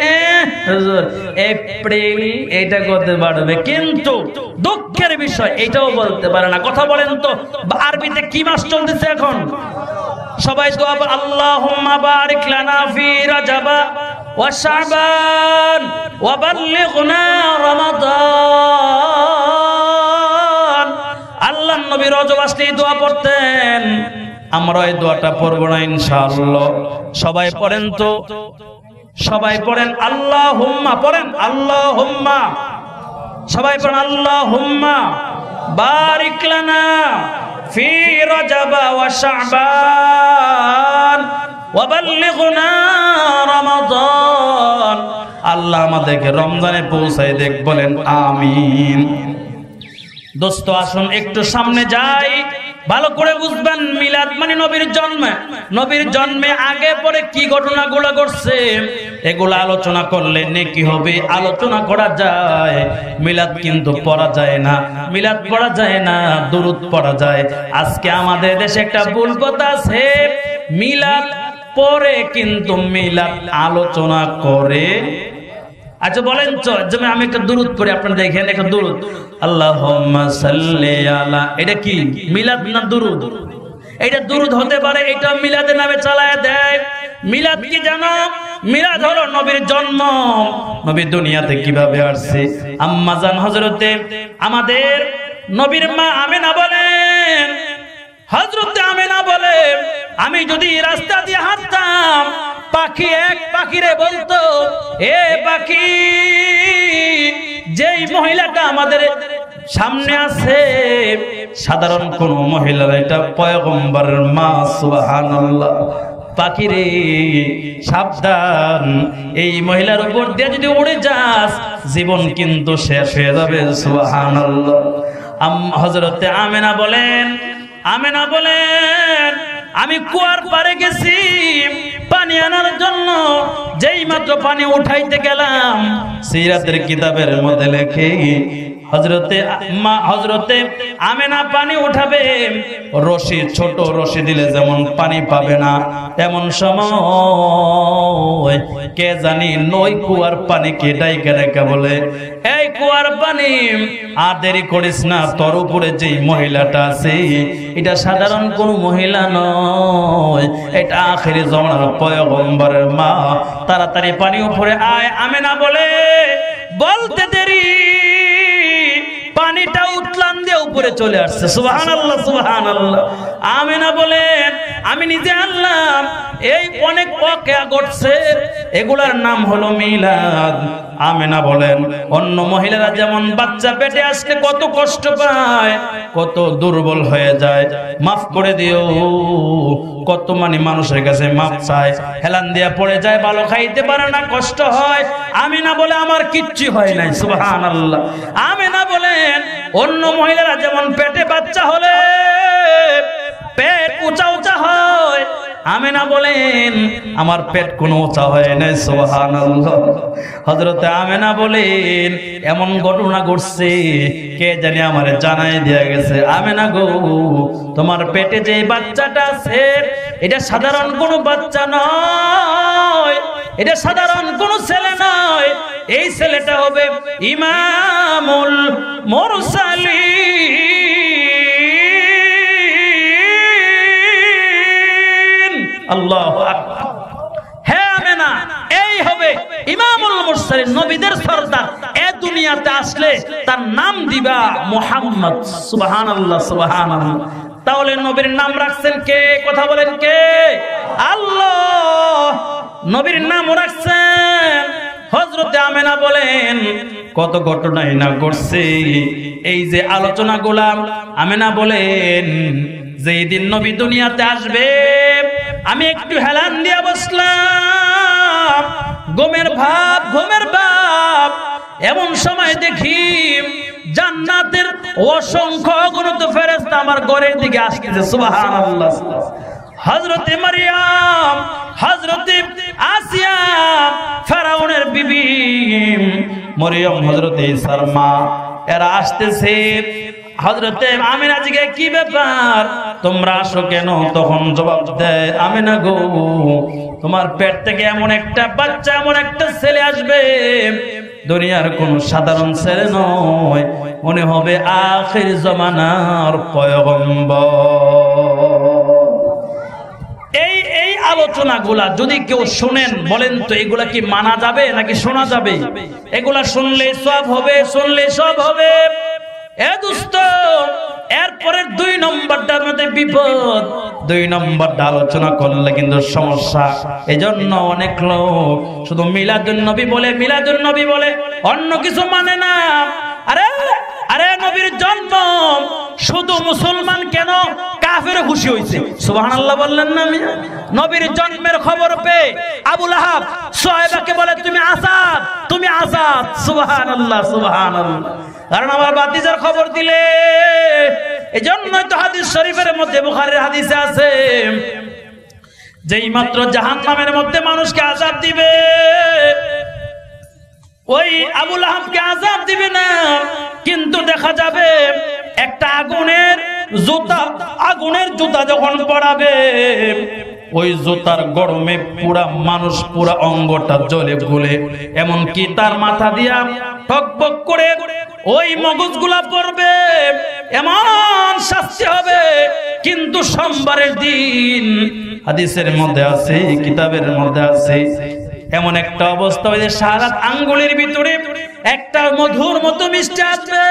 এপ্রিল এইটা করতে পারবে, কিন্তু দুঃখের বিষয় এইটাও বলতে পারে না। কথা বলেন তো, আরবিতে কি মাস চলতেছে এখন? সবাই তো আবার আল্লাহুম্মা বারিক লানা ফি রজব ওয়া শাবান ওয়া বাল্লিগনা রমাদান। আল্লাহর নবী রজব আসলেই দোয়া পড়তেন। আমরা এই দোয়াটা পড়বো না ইনশাআল্লাহ। সবাই পড়েন তো, সবাই পড়েন আল্লাহুম্মা, পড়েন আল্লাহুম্মা, সবাই পড়েন আল্লাহুম্মা বারিক লানা ফি রজব ওয়া শাবান ওয়া বাল্লিগনা রমাদান। আল্লাহ আমাদেরকে রমজানে পৌঁছায় দেখ, বলেন আমিন। দোস্ত আসুন একটু সামনে যাই, ভালো করে বুঝবেন। মিলাদ মানে নবীর জন্ম। নবীর জন্মে আগে পরে কি ঘটনাগুলো ঘটছে এগুলো আলোচনা করলে নেকি হবে, আলোচনা করা যায়। মিলাদ কিন্তু পড়া যায় না, মিলাদ পড়া যায় না, দুরূদ পড়া যায়। আজকে আমাদের দেশে একটা ভুল কথা আছে, মিলাদ পড়ে কিন্তু মিলাদ আলোচনা করে। আচ্ছা বলেন তো, যেমন আমি একটা দুরূদ পড়ি, আপনারা দেখেন একটা দুরূদ, আল্লাহুম্মা সাল্লি আলা, এটা কি মিলাদ না দুরূদ? এটা দুরূদ হতে পারে, এটা মিলাদের নামে চালায় দেয়। মিলাদ কি জানো? মিলাদ হলো নবীর জন্ম, নবী দুনিয়াতে কিভাবে আসছে। আম্মা জান হযরতে আমাদের নবীর মা আমেনা বলেন, হযরতে আমেনা বলে, আমি যদি রাস্তা দিয়ে হাঁটতাম, পাখি এক পাখিরে বলতো, এ পাখি, যেই মহিলাটা আমাদের সামনে আছে সাধারণ কোন মহিলা, এটা পয়গম্বরের মা। সুবহানাল্লাহ। পাখিরে সাবধান, এই মহিলার উপর দিয়ে যদি উড়ে যাস জীবন কিন্তু শেষ হয়ে যাবে। সুবহানাল্লাহ। হযরতে আমেনা বলেন, আমেনা বলেন, আমি কুয়ার পারে গেছি পানি আনার জন্য, যেই মাত্র পানি উঠাইতে গেলাম, সিরাতের কিতাবের মধ্যে লেখে হযরতে মা হযরতে আমেনা পানি উঠাবে, রশি ছোট রশি দিলে যেমন পানি পাবে না, এমন সময় কে জানি নই কুয়ার পানি কে ডাইকা ডাইকা বলে, এই কুয়ার পানি, আর দেরি করিস না, তোর উপরে যেই মহিলাটা আছে এটা সাধারণ কোন মহিলা নয়, এটা আখিরি জামানার পয়গম্বরের মা, তাড়াতাড়ি পানি উপরে আয়। আমেনা বলে, বলতে দেরি পানিটা উতলান দিয়ে উপরে চলে আসছে। সুবহানাল্লাহ, সুবহানাল্লাহ। আমেনা বলেন, আমি নিজে আনলাম, এই অনেক ওয়াকিয়া ঘটছে, এগুলার নাম হলো মিলাদ। আমেনা বলেন, অন্য মহিলারা যেমন বাচ্চা পেটে আসলে কত কষ্ট পায়, কত দুর্বল হয়ে যায়, মাফ করে দিও, কত মানে মানুষের কাছে মাফ চায়, হেলান দিয়া পড়ে যায়, ভালো খাইতে পারে না, কষ্ট হয়। আমেনা বলে, আমার কিচ্ছু হয় নাই। সুবহানাল্লাহ। আমেনা বলেন, অন্য মহিলারা যেমন পেটে বাচ্চা হলে পেট উঁচা উঁচা হয়, আমেনা বলেন আমার পেট কোনো উঁচা হয় না। সুবহানাল্লাহ। হযরতে আমেনা বলেন, এমন ঘটনা ঘটছে, কে জানি আমারে জানাই দেয়া গেছে, আমেনা গো, তোমার পেটে যে বাচ্চাটা আছে এটা সাধারণ কোনো বাচ্চা নয়, এটা সাধারণ কোনো ছেলে নয়, এই ছেলেটা হবে ইমামুল মুরসালিন। আল্লাহু আকবার। হে আমেনা, এই হবে ইমামুল মুরসালিন, নবীদের সরদার। এই দুনিয়াতে আসলে তার নাম দিবা মুহাম্মদ। সুবহানাল্লাহ, সুবহানাল্লাহ। তাহলে নবীর নাম রাখছেন কে? কথা বলেন কে? আল্লাহ। নবীর নাম রাখছেন। হযরতে আমেনা বলেন, কত ঘটনাই না ঘটছে, এই যে আলোচনা গোলাম। আমেনা বলেন, যেই দিন নবী দুনিয়াতে আসবে, আমি একটু হেলান দিয়া বসলাম, ঘুমের ভাব, ঘুমের ভাব, এমন সময় দেখি জান্নাতের অসংখ্য অগণিত ফেরেশতা আমার ঘরের দিকে আসতেছে। সুবহানাল্লাহ। হযরতে মারিয়াম, হযরতে আসিয়া, ফেরাউনের বিবি মরিয়ম, হযরতে ঈসার মা, এরা আসতেছে। হযরতে আমিনা জিজ্ঞাসা, কি ব্যাপার, তোমরা আসো কেন? তখন জবাব দেয়, আমিনা গো, তোমার পেট থেকে এমন একটা বাচ্চা, এমন একটা ছেলে আসবে, দুনিয়ার কোন সাধারণ ছেলে নয়, মনে হবে আখির জামানার পয়গম্বর। এই এই আলোচনাগুলা যদি কেউ শুনেন, বলেন তো এগুলা কি মানা যাবে নাকি শোনা যাবে? এগুলা শুনলে সব হবে, শুনলে সব হবে। এ দোস্ত, এরপরে দুই নম্বরটার মধ্যে বিপদ। দুই নম্বরটা আলোচনা করলে কিন্তু সমস্যা। এজন্য অনেক লোক শুধু মিলাদুন নবী বলে, মিলাদুন নবী বলে, অন্য কিছু মানে না। আরে আরে নবীর জন্ম শুধু মুসলমান কেন, কাফের খুশি হয়েছে। সুবহানাল্লাহ বললেন না? নবীর জন্মের খবর পেয়ে আবু লাহাব সুহায়বাকে বলে, তুমি আজাদ, তুমি আজাদ। সুবহানাল্লাহ, সুবহানাল্লাহ। কারণ আমার ভাতিজার খবর দিলে। এজন্যই তো হাদিস শরীফের মধ্যে, বুখারীর হাদিসে আছে, যেই মাত্র জাহান্নামের মধ্যে মানুষকে আযাব দিবে, ওই আবু লাহাবকে আযাব দিবে না, কিন্তু দেখা যাবে একটা আগুনের জুতা, আগুনের জুতা যখন পড়াবে, ওই জুতার গরমে পুরা মানুষ, পুরা অঙ্গটা জ্বলে গুলে, এমনকি তার মাথা দিয়া টকবক করে ওই মগজগুলা পড়বে। এমন শাস্তি হবে, কিন্তু সোমবারের দিন হাদিসের মধ্যে আছে, কিতাবের মধ্যে আছে, এমন একটা অবস্থা হয় যে সারা আঙ্গুলের ভিতরে একটা মধুর মতো মিষ্টি আসবে,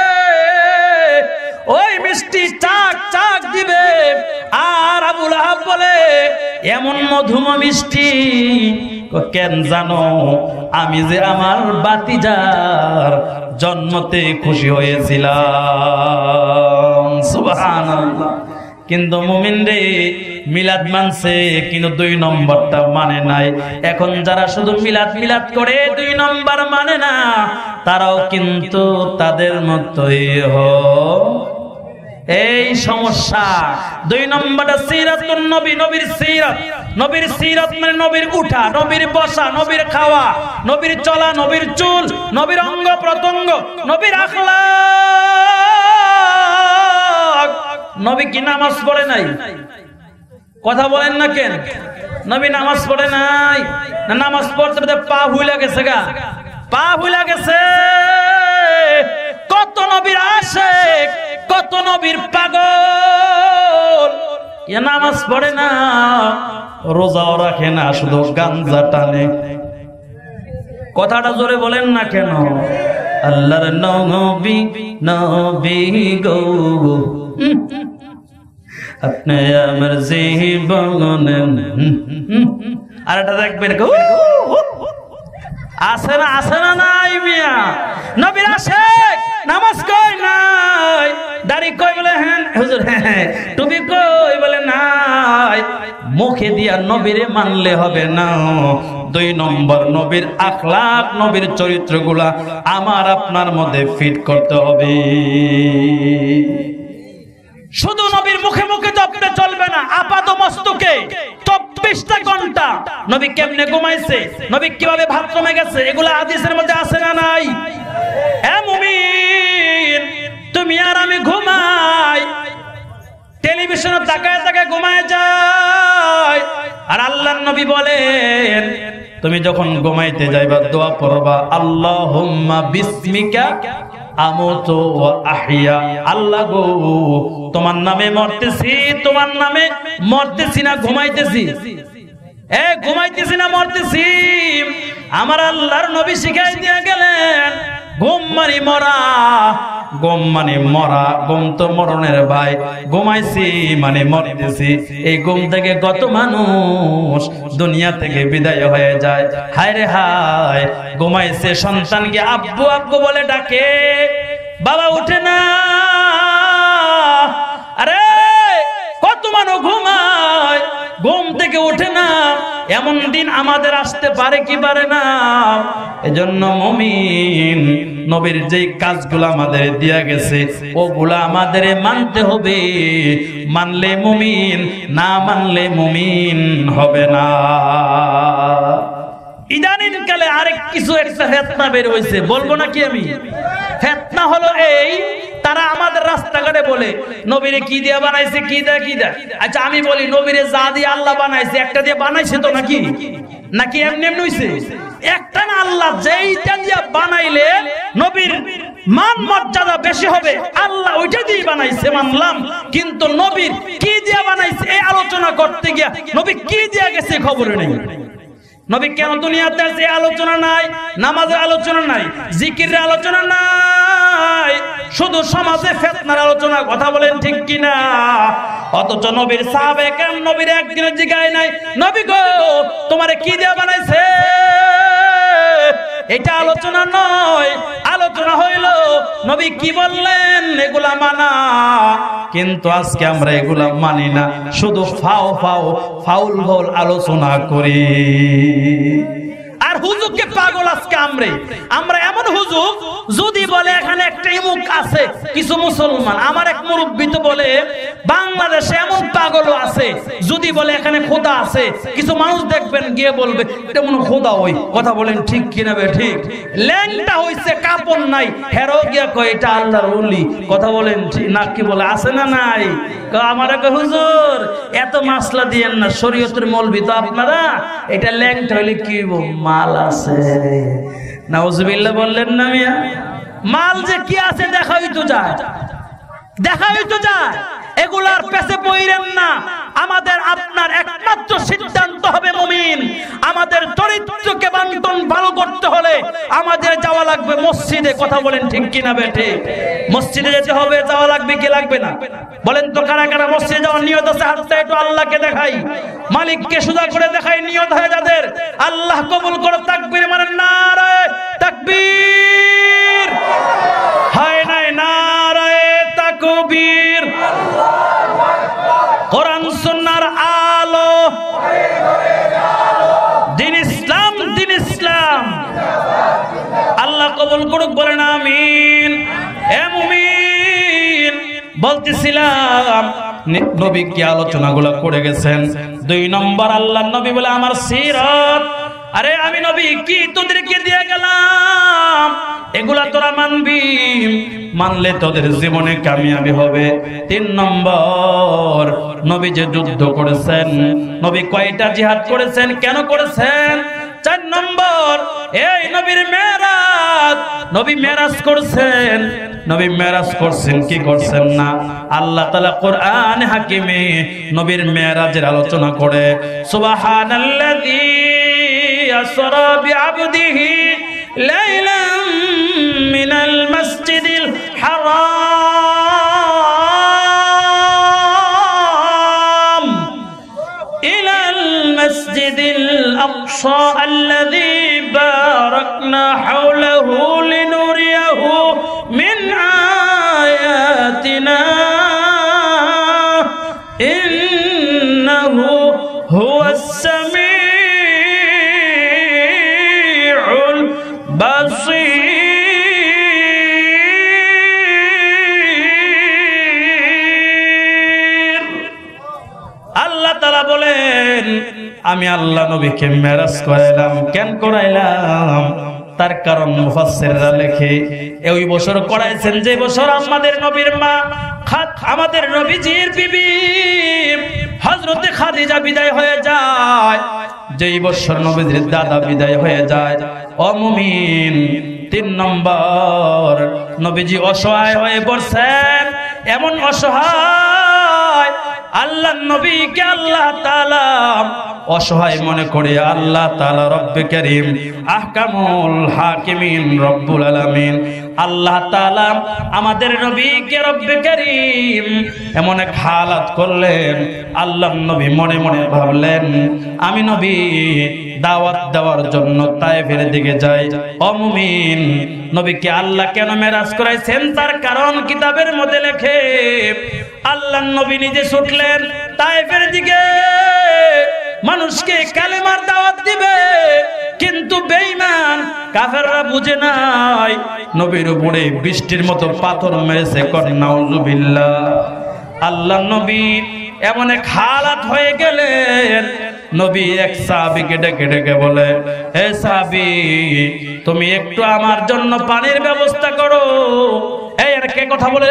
ওই মিষ্টি চাক চাক দিবে। আর আবু লাহাব বলে এমন মধুম মিষ্টি, কেন জানো আমি যে আমার বাতিজার জন্মতে খুশি হয়েছিলাম। সুবহানাল্লাহ। কিন্তু মুমিন রে মিলাদ মানছে কিন্তু দুই নম্বরটা মানে নাই। এখন যারা শুধু মিলাদ মিলাদ করে দুই নম্বর মানে না, তারাও কিন্তু তাদের মতোই হয়। এই সমস্যা। দুই নম্বরটা সিরাতুন নবী, নবীর সিরাত। নবীর সিরাত মানে নবীর উঠা, নবীর বসা, নবীর খাওয়া, নবীর চলা, নবীর চুল, নবীর অঙ্গ প্রত্যঙ্গ, নবীর আখলাক। নবী কি নামাজ পড়ে নাই? কথা বলেন না কেন? নবী নামাজ পড়ে নাই না? নামাজ পড়তে পড়তে পা ভুলে গেছে গা, পা ভুলে গেছে। কত নবীর আশিক, কত নবীর পাগল, এ নামাজ পড়ে না, রোজাও রাখে না, শুধু গাঞ্জা টানে। কথাটা জোরে বলেন না কেন? আল্লাহর নবী নবী গো আপনি আমার জীবনে। আর এটা দেখবেন আছে না, আছে না নাই মিয়া? নবীর আশিক নামাজ কই নাই, দাড়ি কই বলে হ্যাঁ হুজুর, হ্যাঁ টুপি কই বলে নাই। মুখে দিয়া নবীরে মানলে হবে না। দুই নম্বর নবীর আখলাক, নবীর চরিত্রগুলা আমার আপনার মধ্যে ফিট করতে হবে। শুধু নবীর মুখে মুখে জপতে চলবে না, আপাত মস্তকে চব্বিশটা ঘন্টা নবী কেমনে ঘুমাইছে, নবী কিভাবে বাথরুমে গেছে, এগুলা হাদিসের মধ্যে আছে না নাই? এ মুমিন, তুমি আর আমি ঘুমাই, টেলিভিশনে তাকায় তাকায় ঘুমায় যায়। আর আল্লাহর নবী বলেন তুমি যখন ঘুমাইতে যাইবা দোয়া পড়বা, আল্লাহুম্মা বিসমিকা আমুতু ওয়া আহইয়া। আল্লাহ গো তোমার নামে মরতেছি, তোমার নামে মরতেছি না ঘুমাইতেছি, এ ঘুমাইতেছি না মরতেছি। আমার আল্লাহর নবী শিখাই দিয়ে গেলেন ঘুম মানে মরা, ঘুম মানে মরা, ঘুম তো মরণের ভাই, ঘুমাইছি মানে মরতেছি। এই ঘুম থেকে কত মানুষ দুনিয়া থেকে বিদায় হয়ে যায়। হায় রে হায়, ঘুমাইছে সন্তানকে আব্বু আব্বু বলে ডাকে, বাবা উঠে না। আরে কত মানুষ ঘুমায়, ঘুম থেকে উঠে না। এমন দিন আমাদের আসতে পারে কি পারে না? এজন্য মুমিন নবীর যেই কাজগুলো আমাদের দিয়া গেছে ওগুলা আমাদের মানতে হবে। মানলে মুমিন, না মানলে মুমিন হবে না। ইদানিং কালে আরেক কিছু একটা ফিতনা বের হইছে, বলবো নাকি আমি? ফিতনা হলো এই, তারা আমাদের রাস্তাঘাটে বলে নবীরে কি দিয়ে বানাইছে, কি দেয় কি দেয়। আচ্ছা আমি বলি নবীরে যা দিয়ে আল্লাহ বানাইছে একটা দিয়ে বানাইছে তো নাকি? নাকি এমনি এমনি হইছে? একটা না, আল্লাহ যেইটা দিয়ে বানাইলে নবীর মান মর্যাদা বেশি হবে আল্লাহ ওইটা দিয়ে বানাইছে মানলাম। কিন্তু নবীর কি দিয়ে বানাইছে এই আলোচনা করতে গিয়া নবী কি দিয়ে গেছে খবর নেই। নবী কেন দুনিয়াতে আছে আলোচনা নাই, নামাজের আলোচনা নাই, জিকিরের আলোচনা নাই, শুধু সমাজে ফিতনার আলোচনা। কথা বলেন ঠিক কিনা? অথচ নবীর সাহাবে কেন নবীর একদিন জিগায় নাই নবী গো তোমারে কি দিয়ে বানাইছে, এটা আলোচনা নয়। আলোচনা হইল নবী কি বললেন এগুলা মানা। কিন্তু আজকে আমরা এগুলা মানি না, শুধু ফাও ফাও ফাউল ফাউল আলোচনা করি। আর হুজুরকে পাগল আজকে আমরা আমরা এমন হুজুর যদি বলে এখানে একটা ইমুক আছে, কিছু মুসলমান, আমার এক মুরব্বী তো বলে বাংলাদেশে এমন পাগলও আছে যদি বলে এখানে খোদা আছে, কিছু মানুষ দেখবেন গিয়ে বলবে এটা মনে খোদা। ওই কথা বলেন ঠিক কিনা বে ঠিক? ল্যাংটা হইছে, কাপড় নাই, হেরো গিয়া কয় এটা আল্লাহর ওলি। কথা বলেন ঠিক না? কি বলে আছে না নাই? আমার এক হুজুর এত মাসলা দিয়েন না, শরীয়তের মৌলবি তো আপনারা, এটা ল্যাংটা হইলে কি মাল আছে। নাউজুবিল্লাহ বললেন না মিয়া? মাল যে কি আছে দেখাই তো যায়। দেখা হইতো যায়, এগুলার পেছে পড়েন না। আমাদের আপনার একমাত্র সিদ্ধান্ত হবে মুমিন, আমাদের চরিত্রকে বন্টন ভালো করতে হলে আমাদের যাওয়া লাগবে মসজিদে। কথা বলেন ঠিক কিনা বেঠে? মসজিদে যেতে হবে, যাওয়া লাগবে কি লাগবে না? বলেন তো কারা কারা মসজিদে যাওয়ার নিয়ত আছে? হাতটা একটু আল্লাহকে দেখাই, মালিককে সুদা করে দেখাই নিয়ত হয় যাদের, আল্লাহ কবুল করো। তাকবীর মানে নারায়ে তাকবীর, হয় নাই নারায়ে তাকবীর। কোরআন সুন্নাহর আলো, দিন ইসলাম, দিন ইসলাম। আল্লাহ কবুল করুক, বলেন আমিন। এ মুমিন, বলতেছিলাম নবী কি আলোচনাগুলো করে গেছেন। দুই নম্বর, আল্লাহ নবী বলে আমার সিরাত। আরে আমি নবী কি তোদেরকে দিয়ে গেলাম, এগুলা তোরা মানবি, মানলে তোদের জীবনে কামিয়াবি হবে। তিন নম্বর, নবী যে যুদ্ধ করেছেন, নবী কয়টা জিহাদ করেছেন, কেন করেছেন। চার নম্বর, এই নবীর মেরাজ, নবী মেরাজ করছেন, নবী মেরাজ করছেন কি করছেন না। আল্লাহ তাআলা কোরআন হাকিমে নবীর মেরাজের আলোচনা করে, সুবহানাল্লাযী আসরা বিআবদিহি লাইলাম মিনাল মাসজিদিল হারাম ইলাল মাসজিদিল আকসা আল্লাযী বারাকনা হাওলাহু লিনুরিয়াহু মিন আয়াতিনা ইন্নাহু হুয়াস সামিউল বাসীর। আল্লাহ তাআলা বলেন আমি আল্লাহ নবীকে মেরাজ করাইলাম। কেন করাইলাম? তার কারণ মুফাসসিররা লেখে, এই বছর করাইছেন যে বছর আমাদের নবীর মা, আমাদের নবীজির বিবি হযরতে খাদিজা বিদায় হয়ে যায়, যেই বছর নবীজির দাদা বিদায় হয়ে যায়। ও মুমিন, তিন নম্বর, নবীজি অসহায় হয়ে পড়ছেন। এমন অসহায়, আল্লাহ নবীকে আল্লাহ তাআলা অসহায় মনে করে আল্লাহ তাআলা রব্বে কারীম আহকামুল হাকিমিন রব্বুল আলামিন আল্লাহ তাআলা আমাদের নবীকে রব্বে কারীম এমন এক হালাত করলেন। আল্লাহ নবী মনে মনে ভাবলেন, আমি নবী দাওয়াত দেওয়ার জন্য তায়েফের দিকে যাই। ও মুমিন, নবীকে আল্লাহ কেন মেরাজ করাইছেন তার কারণ কিতাবের মধ্যে লেখে, আল্লাহ নবী নিজে ছুটলেন তায়েফের দিকে, মানুষকে কালেমার দাওয়াত দিবে, কিন্তু বেঈমান কাফেররা বুঝে নাই, নবীর উপরে বৃষ্টির মতো পাথর মেরেছে। নাউযুবিল্লাহ। আল্লাহ নবী এমন এক হালাত হয়ে গেলেন, নবী এক সাহাবীকে ডেকে ডেকে বলে, হে সাহাবী, তুমি একটু আমার জন্য পানির ব্যবস্থা করো। এই আর কে কথা বলে?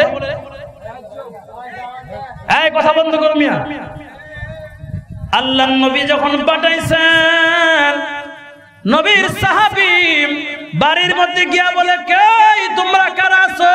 এই কথা বন্ধ করো মিয়া। আল্লাহ নবী যখন পাঠাইছেন, নবীর সাহাবী বাড়ির মধ্যে গিয়া বলে, কে তোমরা কারা আছো?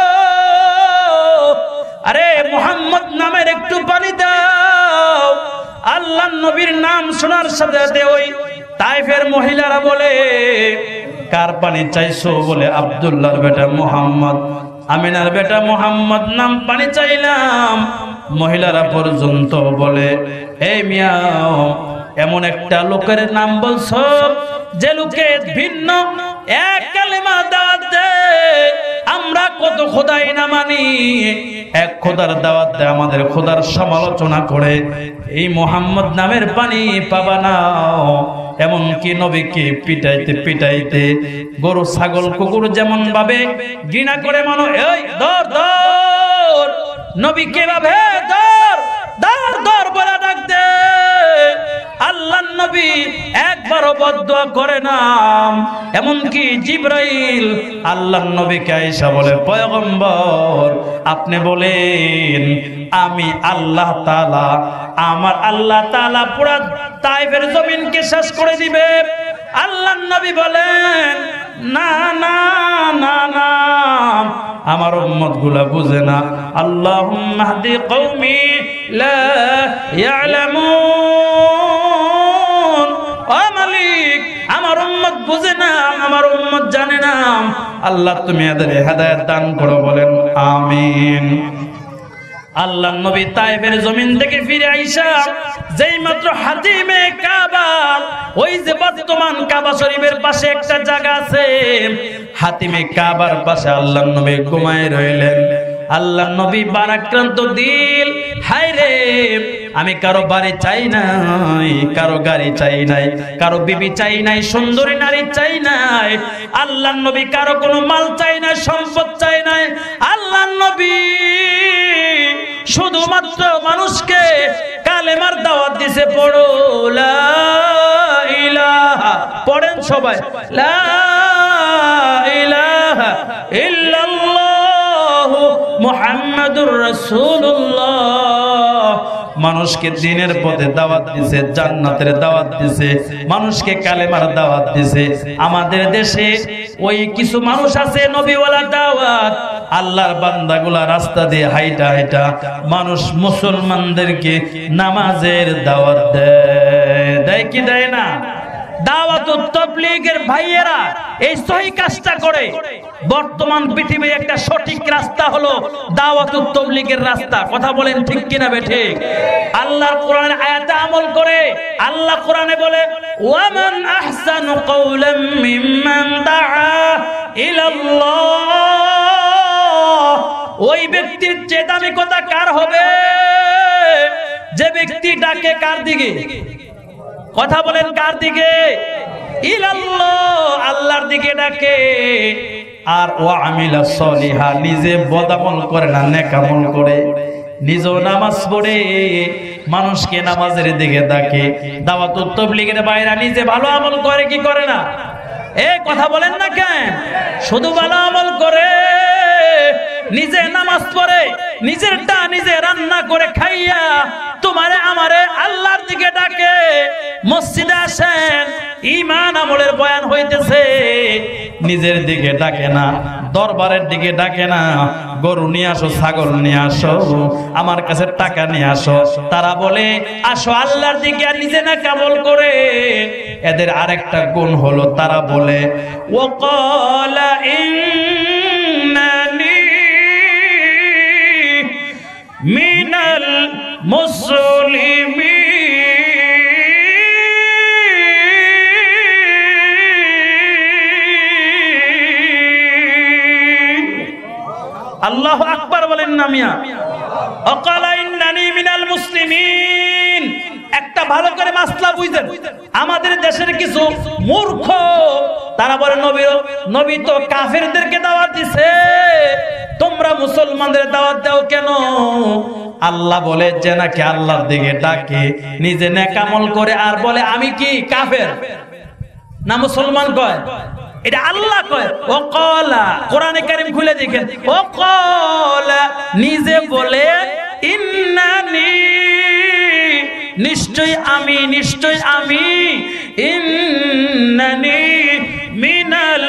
আরে মুহাম্মদ নামের একটু পানি দাও। আল্লাহ নবীর নাম শোনার সাথে সাথে ওই তায়েফের মহিলারা বলে, কার পানি চাইছো? বলে আব্দুল্লাহর বেটা মুহাম্মদ, আমিনার বেটা মুহাম্মদ নাম পানি চাইলাম। মহিলারা পর্যন্ত বলে, এই মিয়া, এমন একটা লোকের নাম বলছো যে লোকে ভিন্ন এক কালেমা দাওয়াত দেয়, আমরা কত খোদাই না মানি, এক খোদার দাওয়াত দেয়, আমাদের খোদার সমালোচনা করে, এই মুহাম্মদ নামের পানি পাবা না। এমনকি নবীকে পিটাইতে পিটাইতে গরু ছাগল কুকুর যেমন ভাবে ঘৃণা করে মানুষ, এই ধর ধর, নবীকে ভাবে ধর ধর ধর বলে ডাক দে। আল্লাহ নবী একবারও বদদুয়া করে না। এমনকি জিবরাইল আল্লাহ নবীকে আয়েশা বলে, পয়গম্বর আপনি বলেন আমি আল্লাহ তাআলা, আমার আল্লাহ তাআলা পুরা তায়েফের জমিনকে শেষ করে দিবে। আল্লাহ নবী বলেন, না না না না, আমার উম্মত গুলা বুঝে না। আল্লাহুম্মা হদি কওমি লা ইয়ালামুন। ও মালিক, আমার উম্মত বুঝে না, আমার উম্মত জানে না। আল্লাহ তুমি এদের হেদায়েত দান করো, বলেন আমিন। আল্লাহ নবী তায়েফের জমিন থেকে ফিরে আইসা যেই মাত্র হাতিমে কাবা, ওই যে বর্তমান কাবা শরীফের পাশে একটা জায়গা আছে, হাতিমে কাবার পাশে আল্লাহ নবী ঘুমায় রইলেন। আল্লাহ নবী বারাক্রান্ত দিল, হায় রে, আমি কারো বাড়ি চাই নাই, কারো গাড়ি চাই নাই, কারো বিবি চাই নাই, সুন্দরী নারী চাই নাই। আল্লাহ নবী কারো কোনো মাল চাই নাই, সম্পদ চাই নাই। আল্লাহ নবী শুধুমাত্র মানুষকে কালেমার দাওয়াত দিছে। পড়ো লা ইলাহা, পড়েন সবাই, লা ইলাহা ইল্লাল্লাহু মুহাম্মাদুর রাসূলুল্লাহ। মানুষকে দ্বীনের পথে দাওয়াত দিছে, জান্নাতের দাওয়াত দিছে, মানুষকে কালেমার দাওয়াত দিছে। আমাদের দেশে ওই কিছু মানুষ আছে নবীওয়ালা দাওয়াত, আল্লাহর বান্দাগুলা রাস্তা দিয়ে হাইটা হাইটা মানুষ মুসলমানদেরকে নামাজের দাওয়াত দেয়, দেয় কি দেয় না? দাওয়াতুত তাবলীগের ভাইয়েরা এই সহি কাজটা করে। বর্তমান পৃথিবীর একটা সঠিক রাস্তা হলো দাওয়াতুত তাবলীগের রাস্তা। কথা বলেন ঠিক কিনা বেঠিক? আল্লাহর কোরআনের আয়াতে আমল করে। আল্লাহ কোরআনে বলে, ওয়ামান আহসানু কাওলাম মিম্মান দাআ ইলাল্লাহ। ওই ব্যক্তির চেয়ে দামি কথা কার হবে? যে ব্যক্তি ডাকে কার দিকে? কথা বলেন কার দিকে? ইলাল্লাহ, আল্লাহর দিকে ডাকে। আর ওয়া আমিলা সলিহা, নিজে বদামল করে না, নেক আমল করে, নিজেও নামাজ পড়ে মানুষকে নামাজের দিকে ডাকে। দাওয়াতুত তাবলীগের বাইরা নিজে ভালো আমল করে কি করে না? এ কথা বলেন না কেন? শুধু ভালো আমল করে, নিজে নামাজ পড়ে, নিজেরটা নিজে রান্না করে খাইয়া তোমারে আমারে আল্লাহর দিকে ডাকে। মসজিদে আসেন, ঈমান আমলের বয়ান হইতেছে, নিজের দিকে ডাকে না, দরবারের দিকে ডাকে না। গরু নিয়ে আসো, ছাগল নিয়ে আসো, আমার কাছে টাকা নিয়ে আসো। তারা বলে আসো আল্লাহর দিকে, আর নিজে না কামল করে। এদের আরেকটা গুণ হলো, তারা বলে ওয়াকালা ইন্নানি মিনাল মুসলিমিন। আল্লাহু আকবার বলেন না মিয়া? ওয়াকালা ইন্নানি মিনাল মুসলিমিন। একটা ভালো করে মাসলা বুঝেন। আমাদের দেশের কিছু মূর্খ তারা বলে নবী নবী তো কাফেরদেরকে দাওয়াত দিছে, তোমরা মুসলমানদের দাওয়াত দাও কেন? আল্লাহ বলে যে নাকি আল্লাহর দিকে ডাকে, নিজে নেক আমল করে, আর বলে আমি কি কাফের না মুসলমান কয়? এটা আল্লাহ কয়। ও কলা, কোরআনে কারীম খুলে দেখেন, ও কলা নিজে বলে ইন্নানি, নিশ্চয় আমি, নিশ্চয় আমি, ইন্নানি মিনাল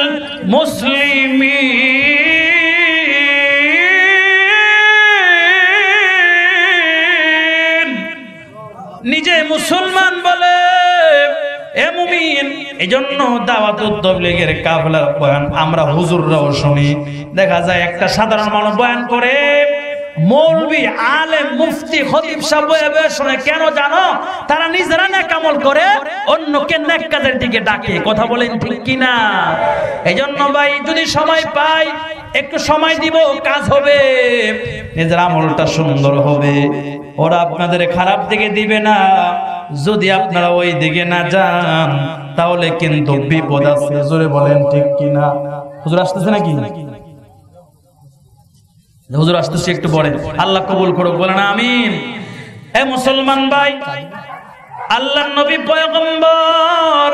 মুসলিমিন। নিজে মুসলমান বলে। এ মুমিন, এজন্য দাওয়াতুত তাবলীগের কাফেলার বয়ান আমরা হুজুররাও শুনি। দেখা যায় একটা সাধারণ মানুষ বয়ান করে, মৌলবি, আলেম, মুফতি, খতিব সাহেব শুনে। কেন জানো? তারা নিজেরা নেক আমল করে, অন্যকে নেক কাজের দিকে ডাকে। কথা বলেন ঠিক কিনা? এজন্য ভাই যদি সময় পাই একটু সময় দিব, কাজ হবে, নিজের আমলটা সুন্দর হবে। ওরা আপনাদের খারাপ দিকে দিবে না। যদি আপনারা ওই দিকে না যান তাহলে কিন্তু বিপদ আছে। জোরে বলেন ঠিক কিনা? হুজুর আসতেছে নাকি? হুজুর আসতেছে, একটু পরে। আল্লাহ কবুল করুক, বলেন আমিন। হে মুসলমান ভাই, আল্লাহর নবী পয়গম্বর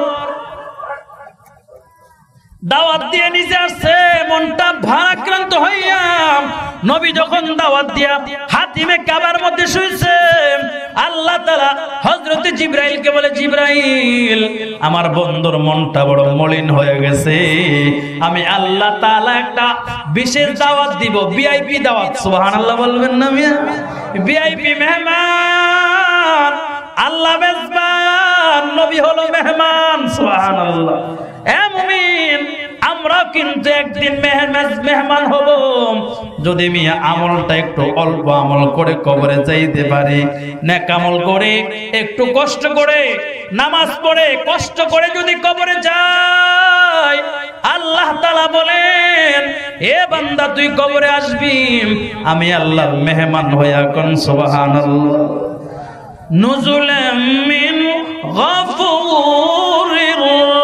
দাওয়াত দিয়ে নিজে আসছে, মনটা ভারাক্রান্ত হইয়া। নবী যখন দাওয়াত দিয়া হাতিমে কাবার মধ্যে শুইছে, আল্লাহ তাআলা হযরত জিবরাইলকে বলে, জিবরাইল আমার বন্ধুর মনটা বড় মলিন হয়ে গেছে, আমি আল্লাহ তাআলা একটা বিশেষ দাওয়াত দিব, ভিআইপি দাওয়াত। সুবহানাল্লাহ বলবেন না মিয়া? ভিআইপি মেহমান, আল্লাহ মেজবান, নবী হলো মেহমান। সুবহানাল্লাহ। এ মুমিন, আমরা কিন্তু একদিন মেহমান হব যদি মিয়া আমলটা একটু অল্প আমল করে কবরে যাইতে পারি, নেক আমল করে একটু কষ্ট করে নামাজ পড়ে কষ্ট করে যদি কবরে যাই, আল্লাহ তাআলা বলেন, এ বান্দা তুই কবরে আসবি, আমি আল্লাহর মেহমান হইয়া কোন সুবহানাল্লাহ। নুজুলাম মিন গফুরির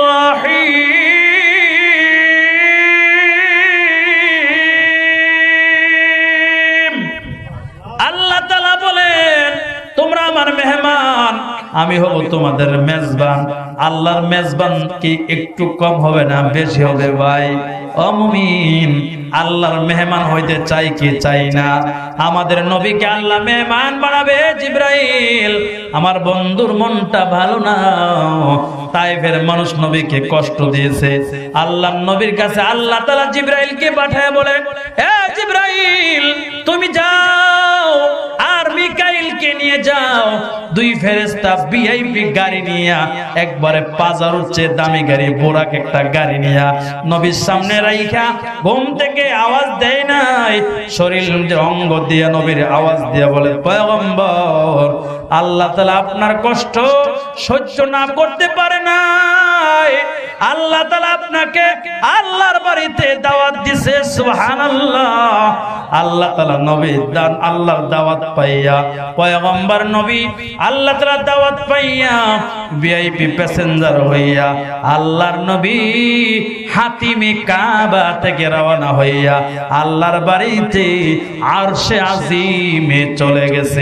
রাহিম। আল্লাহ তাআলা বলেন, তোমরা আমার মেহমান, আমি হব তোমাদের মেজবান। আল্লাহর মেজবান কি একটু কম হবে না বেশি হবে ভাই? ও মুমিন, আল্লাহর মেহমান হইতে চাই কি চাই না? আমাদের নবীকে আল্লাহ মেহমান বানাবে। জিবরাইল আমার বন্ধুর মনটা ভালো না, তাইফের মানুষ নবীকে কষ্ট দিয়েছে। আল্লাহ নবীর কাছে আল্লাহ তাআলা জিবরাইলকে পাঠায় বলে, এ জিবরাইল তুমি যাও আর মিকাইলকে নিয়ে যাও, দুই ফেরেশতা ভিআইপি গাড়ি নিয়ে, একবারে পাজার উচ্চে দামি গাড়ি, বোরাক একটা গাড়ি নিয়ে নবীর সামনে রাইখা, ঘুম থেকে আওয়াজ দেয় নাই, শরীর অঙ্গ দিয়ে নবীর আওয়াজ দিয়ে বলে, পয়গম্বর আল্লাহ তাআলা আপনার কষ্ট সহ্য না করতে পারে নাই, আল্লাহ তাআলা আপনাকে আল্লাহর বাড়িতে দাওয়াত দিছে। সুবহানাল্লাহ। আল্লাহ তাআলা নবীর দান আল্লাহর দাওয়াত পাইয়া, পয়গম্বর নবী আল্লাহ তাআলা দাওয়াত পাইয়া, ভিআইপি প্যাসেঞ্জার হইয়া আল্লাহর নবী হাতিমে কাবা থেকে রওনা হইয়া আল্লাহর বাড়িতে আরশে আজিমে চলে গেছে।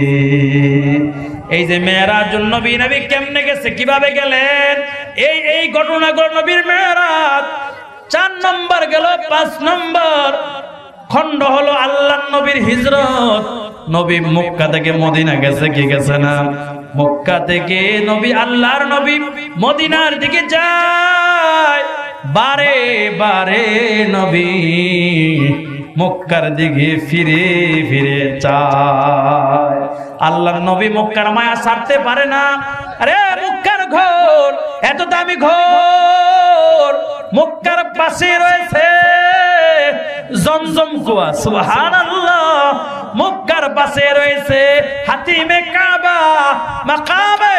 এই যে মেরাজুন নবী, নবী কেমনে গেছে, কিভাবে গেলেন, এই এই ঘটনাগুলো নবীর মেরাজ। চার নম্বর গেল, পাঁচ নম্বর খণ্ড হলো আল্লাহর নবীর হিজরত। নবী মক্কা থেকে মদিনা গেছে কি গেছে না? মক্কা থেকে নবী আল্লাহর নবী মদিনার দিকে যায়, বারে বারে নবী মক্কার দিকে ফিরে ফিরে চায়। আল্লাহর নবী মক্কার মায়া ছাড়তে পারে না। আরে মক্কার ঘর, এত দামি ঘর, মক্কার পাশে রয়েছে জমজম কুয়া। সুবহানাল্লাহ। মক্কার পাশে রয়েছে হাতিমে কাবা, মাকামে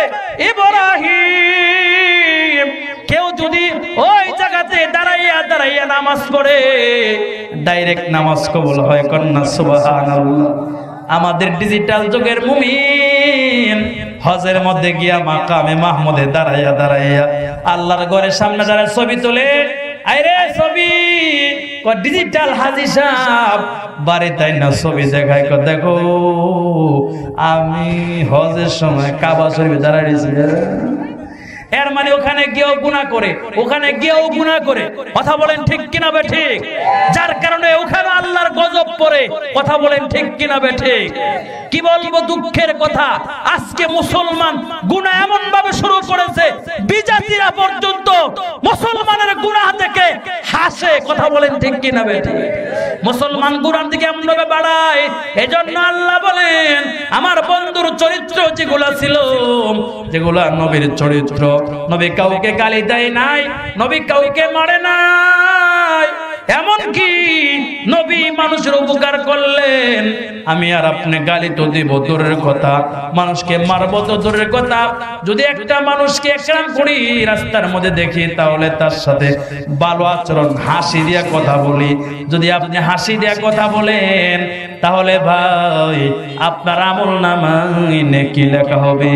ইব্রাহিম। কেউ যদি ওই জায়গাতে দাঁড়াইয়া দাঁড়াইয়া নামাজ পড়ে, ডাইরেক্ট নামাজ কবুল হয়। কন্যা সুবহানাল্লাহ। আমাদের ডিজিটাল যুগের মুমিন হজের মধ্যে গিয়া মাকামে মাহমুদে দাঁড়াইয়া দাঁড়াইয়া আল্লাহর ঘরের সামনে দাঁড়ায় ছবি তোলে। আরে ছবি ডিজিটাল হাজি সাহেব বাড়ি তাই না ছবি দেখায়, দেখো আমি হজের সময় কাবা শরীফে দাঁড়াইছি। এর মানে ওখানে গিয়েও গুনাহ করে, ওখানে গিয়েও গুনাহ করে। কথা বলেন ঠিক কিনা বে ঠিক? যার কারণে ওখানে আল্লাহর গজব পড়ে। কথা বলেন ঠিক কিনা বে ঠিক? কি বলবো দুঃখের কথা, আজকে মুসলমান গুনাহ এমন ভাবে শুরু করেছে, বিজাতিরা পর্যন্ত মুসলমানের গুনাহ দেখে হাসে। কথা বলেন ঠিক কিনা বে ঠিক? মুসলমান গুনার দিকে এমন ভাবে বাড়ায়। এজন্য আল্লাহ বলেন, আমার বন্ধুর চরিত্র যেগুলা ছিল, যেগুলা নবীর চরিত্র, নবী কাউকে গালি দেয় নাই, নবী কাউকে মারে নাই, এমনকি নবী মানুষের উপকার করলেন। আমি আর আপনি গালি তো দিব দূরের কথা, মানুষকে মারবো তো দূরের কথা। যদি একটা মানুষকে একরাম করি, রাস্তার মধ্যে দেখি, তাহলে তার সাথে ভালো আচরণ, হাসি দিয়া কথা বলি। যদি আপনি হাসি দিয়া কথা বলেন, তাহলে ভাই আপনার আমল নামায় নেকি লেখা হবে।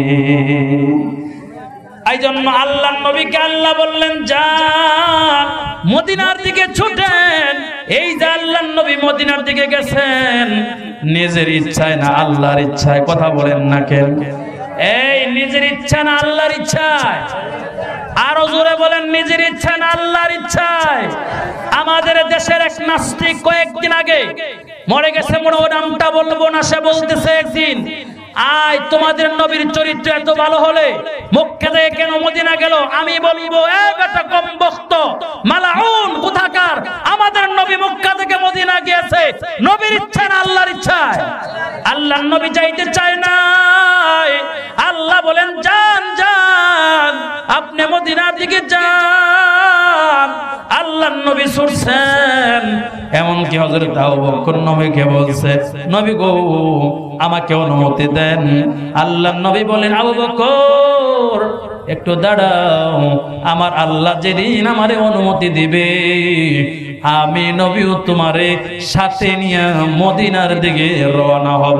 এই জন্য আল্লাহর নবীকে আল্লাহ বললেন, যান মদিনার দিকে ছুটেন। এই যে আল্লাহর নবী মদিনার দিকে গেছেন, নিজের ইচ্ছায় না আল্লাহর ইচ্ছায়। কথা বলেন না কেন? এই নিজের ইচ্ছা না আল্লাহর ইচ্ছায়? আরো জোরে বলেন, নিজের ইচ্ছা না আল্লাহর ইচ্ছায়? আমাদের দেশের এক নাস্তিক কয়েকদিন আগে মরে গেছে, মনে ওই নামটা বলবো না, সে বলতেছে একদিন আয় তোমাদের নবীর চরিত্র এত ভালো হলে মক্কা থেকে কেন মদিনা গেল? আমি বলবো এ বেটা কম বক্ত মালাউন কোথাকার, আমাদের নবী মক্কা থেকে মদিনা গিয়েছে নবীর ইচ্ছা না আল্লাহর ইচ্ছায়। আল্লাহর নবী যাইতে চায় না, আল্লাহ বলেন যান যান আপনি মদিনার দিকে যান। আল্লাহর নবী ছুটছেন, এমনকি হযরত আবু বকর নবীকে বলছে নবী গো আমাকে অনুমতি দেন। আল্লাহর নবী বলেন আবু বকর একটু দাঁড়াও, আমার আল্লাহ যেদিন আমারে অনুমতি দিবে আমি নবীও তোমারে সাথে নিয়ে মদিনার দিকে রওনা হব।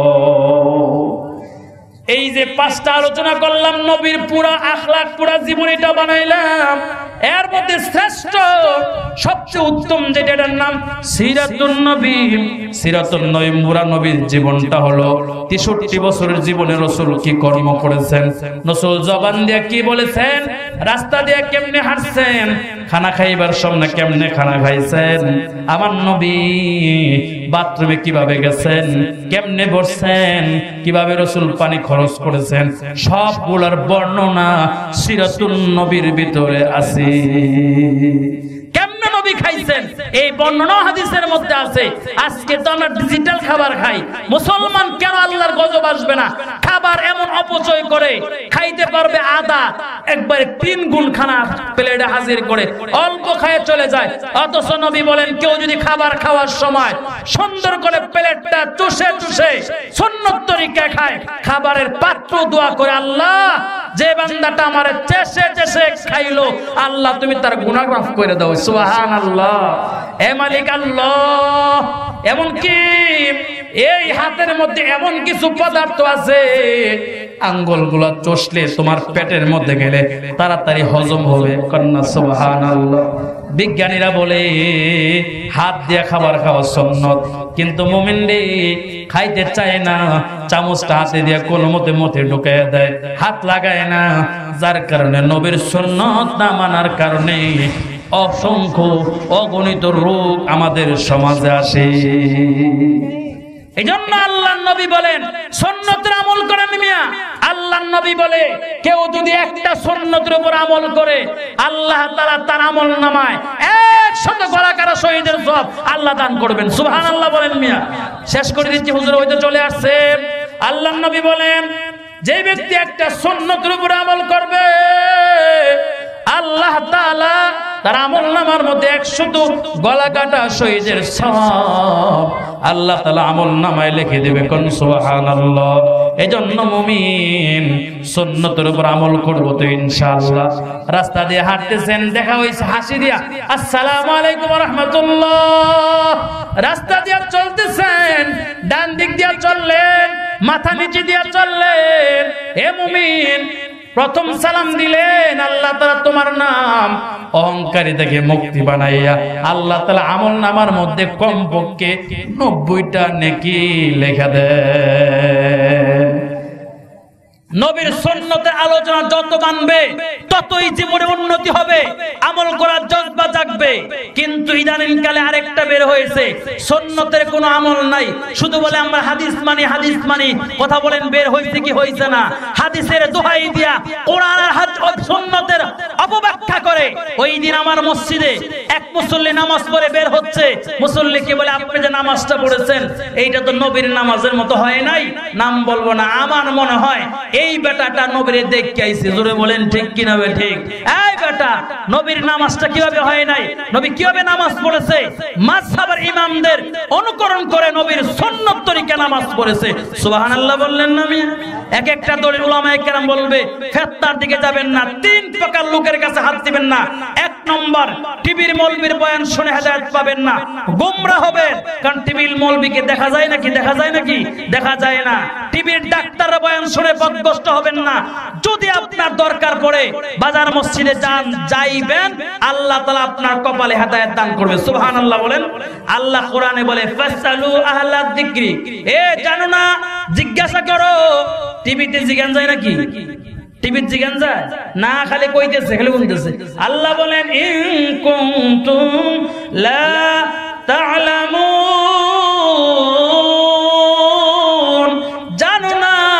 এই যে পাঁচটা আলোচনা করলাম, নবীর পুরা আখলাক পুরা জীবনীটা বানাইলাম, এর মধ্যে শ্রেষ্ঠ সবচেয়ে উত্তম যেটার নাম সিরাতুন নবী। সিরাতুন নবী পুরা নবীর জীবনটা হলো তেষট্টি বছরের জীবনে রাসূল কি কর্ম করেছেন, রাসূল জবান দিয়ে কি বলেছেন, রাস্তা দিয়ে কেমনে হাঁটছেন, খানা খাইবার সামনে কেমনে খানা খাইছেন, আমার নবী বাথরুমে কিভাবে গেছেন, কেমনে বসছেন, কিভাবে রাসূল পানি খরচ করেছেন, সবগুলোর বর্ণনা সিরাতুন নবীর ভিতরে আছে। কেমনে নবী খাইছেন এই বর্ণনা হাদিসের মধ্যে আছে। আজকে তো আমরা ডিজিটাল খাবার খাই, মুসলমান কেন আল্লাহর গজব আসবে না? খাবার এমন অপচয় করে, খাইতে পারবে আদা একবারে তিন গুণ খানা প্লেটে হাজির করে অল্প খায় চলে যায়। অথচ নবী বলেন কেউ যদি খাবার খাওয়ার সময় সুন্দর করে প্লেটটা চুষে চুষে সুন্নত তরিকায় খায়, খাবারের পাত্র দোয়া করে আল্লাহ যে বান্দাটা আমারে চেষে চেষে খাইলো আল্লাহ তুমি তার গুনাহ মাফ করে দাও। সুবহানাল্লাহ। এ মালিক আল্লাহ, এমন কি এই হাতের মধ্যে এমন কিছু পদার্থ আছে আঙ্গুলগুলো চষলে তোমার পেটের মধ্যে গেলে তাড়াতাড়ি হজম হবে। কন্যা সুবহানাল্লাহ। বিজ্ঞানীরা বলে হাত দিয়ে খাবার খাওয়া সুন্নত, কিন্তু মুমিন রে খাইতে চায় না, চামচটা হাতে দিয়ে কোন মতে মতে ঢুকায় দেয়, হাত লাগায় না, যার কারণে নবীর সুন্নত না মানার কারণে অসংখ্য অগণিত রোগ আমাদের সমাজে আসে। এজন্য আল্লাহর নবী বলেন সুন্নতের আমল করেন মিয়া। আল্লাহর নবী বলে কেউ যদি একটা সুন্নতের উপর আমল করে আল্লাহ তাআলা তার আমল নামায় একশত গলাকাটা শহীদের সওয়াব আল্লাহ দান করবেন। সুবহানাল্লাহ বলেন মিয়া। শেষ করে দিচ্ছি, হুজুর হয়তো চলে আসছে। আল্লাহর নবী বলেন যে ব্যক্তি একটা সুন্নতের উপর আমল করবে আল্লাহ তাআলা তার আমল নামার মধ্যে একশত গলা কাটা শহীদের সওয়াব আল্লাহ তাআলা আমল নামায় লিখে দেবে। কোন সুবহানাল্লাহ। এজন্য মুমিন সুন্নতের উপর আমল করব তো ইনশাআল্লাহ। রাস্তা দিয়ে হাঁটতেছেন, দেখা হইছে হাসি দিয়া আসসালামু আলাইকুম ওয়া রাহমাতুল্লাহ, রাস্তা দিয়ে চলতেছেন, ডান দিক দিয়ে চললেন, মাথা নিচে দিয়ে চললেন, এ মুমিন প্রথম সালাম দিলেন আল্লাহ তাআলা তোমার নাম অহংকারী থেকে মুক্তি বানাইয়া আল্লাহ তাআলা আমল নামার মধ্যে কমপক্ষে নব্বইটা নেকি লেখা দেয়। নবীর সুন্নতের আলোচনা যত মানবে ততই জীবনে উন্নতি হবে, আমল করার জজ্বা জাগবে। কিন্তু ইদানিং কালে আরেকটা বের হয়েছে, সুন্নতের কোনো আমল নাই, শুধু বলে আমরা হাদিস মানি হাদিস মানি। কথা বলেন বের হইছে কি হইছে না? হাদিসের দোহাই দিয়া কোরআন আর সুন্নতের অপব্যাখ্যা করে। ওই দিন আমার মসজিদে এক মুসল্লি নামাজ পড়ে বের হচ্ছে, মুসল্লিকে বলে আপনি যে নামাজটা পড়েছেন এইটা তো নবীর নামাজের মতো হয় নাই। নাম বলবো না, আমার মনে হয় এই বেটাটা নবীর দেখে আইছে। জোরে বলেন ঠিক কিনা বে ঠিক? এই বেটা নবীর নামাজটা কিভাবে হয় নাই, নবী কিভাবে নামাজ পড়েছে, মাযহাবের ইমামদের অনুকরণ করে নবীর সুন্নত তরিকা নামাজ পড়েছে। সুবহানাল্লাহ বললেন না মিয়া? এক একটা দলের উলামায়ে কেরাম বলবে ফেতনার দিকে যাবেন না, তিন প্রকার লোকের কাছে হাত দিবেন না। এক নম্বর, টিভির মৌলবীর বয়ান শুনে হেদায়েত পাবেন না, গোমরা হবেন। কারণ টিভির মৌলবীকে দেখা যায় নাকি? দেখা যায় নাকি? দেখা যায় না। টিভির ডাক্তাররা বয়ান শুনে পথভ্রষ্ট হবেন না। যদি আপনার দরকার পড়ে বাজার মসজিদে যান, যাইবেন, আল্লাহ তাআলা আপনার কপালে হেদায়েত দান করবে। সুবহানাল্লাহ বলেন। আল্লাহ কোরআনে বলে ফাসালু আহলা যিকরি, এ জানো না জিজ্ঞাসা করো। টিভিতে জিজ্ঞান যায় নাকি? টিভির জিজ্ঞান যায় না, খালি কইতেছে, খালি বলতেছে। আল্লাহ বলেন ইন কুনতুম লা তা'লামুন, জানো না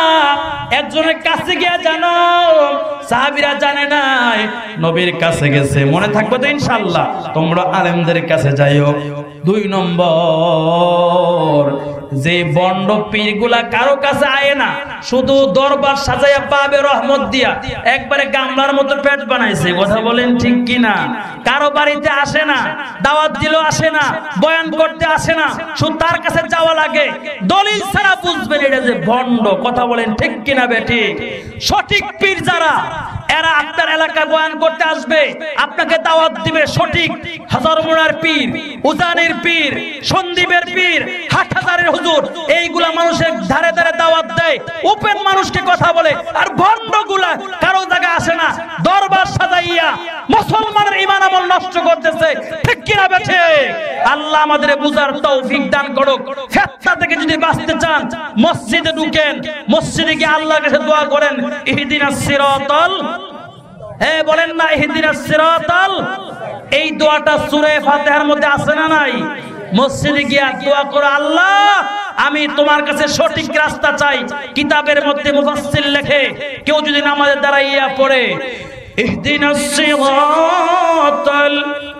একজনের কাছে গিয়া জানো, সাহাবীরা জানে নাই, নবীর কাছে গেছে। মনে থাকবে তো ইনশাআল্লাহ? তোমরা আলেমদের কাছে যাইও। দুই নম্বর, যে বন্ড পীরগুলা কারো কাছে আয় না, শুধু দরবার সাজাইয়া পাবে রহমত দিয়া, একবারে গামলার মতো পেট বানাইছে। কথা বলেন ঠিক কিনা? কারো বাড়িতে আসে না, দাওয়াত দিলেও আসে না, বয়ান করতে আসে না, শুধু তার কাছে যাওয়া লাগে। দলিল ছাড়া বুঝবেন এটা যে ভণ্ড। কথা বলেন ঠিক কিনা বেটি? সঠিক পীর যারা, এরা আপনার এলাকায় বয়ান করতে আসবে, আপনাকে দাওয়াত দিবে। সঠিক হাজারমুড়ার পীর, উজানের পীর, সন্দীপের পীর, হাটহাজারের হুজুর, এইগুলা মানুষের ধারে ধারে দাওয়াত দেয়, ওপেন মানুষকে কথা বলে। আর ভণ্ডগুলা কারো জায়গায় আসে না, দরবার সাজাইয়া মুসলমানের ঈমান আমল নষ্ট করতেছে। ঠিক কিনা বেঠে? আল্লাহ আমাদের বুঝার তৌফিক দান করুক। ফিতনা থেকে যদি বাঁচতে চান, মসজিদে ঢুকেন, মসজিদে গিয়ে আল্লাহর কাছে দোয়া করেন, ইহদিনাস সিরাতাল, হে বলেন না ইহদিনাস সিরাতাল। এই দোয়াটা সূরা ফাতিহার মধ্যে আছে না নাই? মসজিদে গিয়ে দোয়া করো, আল্লাহ আমি তোমার কাছে সঠিক রাস্তা চাই। কিতাবের মধ্যে মুফাসসির লেখে, কেউ যদি নামাজে দাঁড়াইয়া পড়ে ইহদিনাস সিরাতাল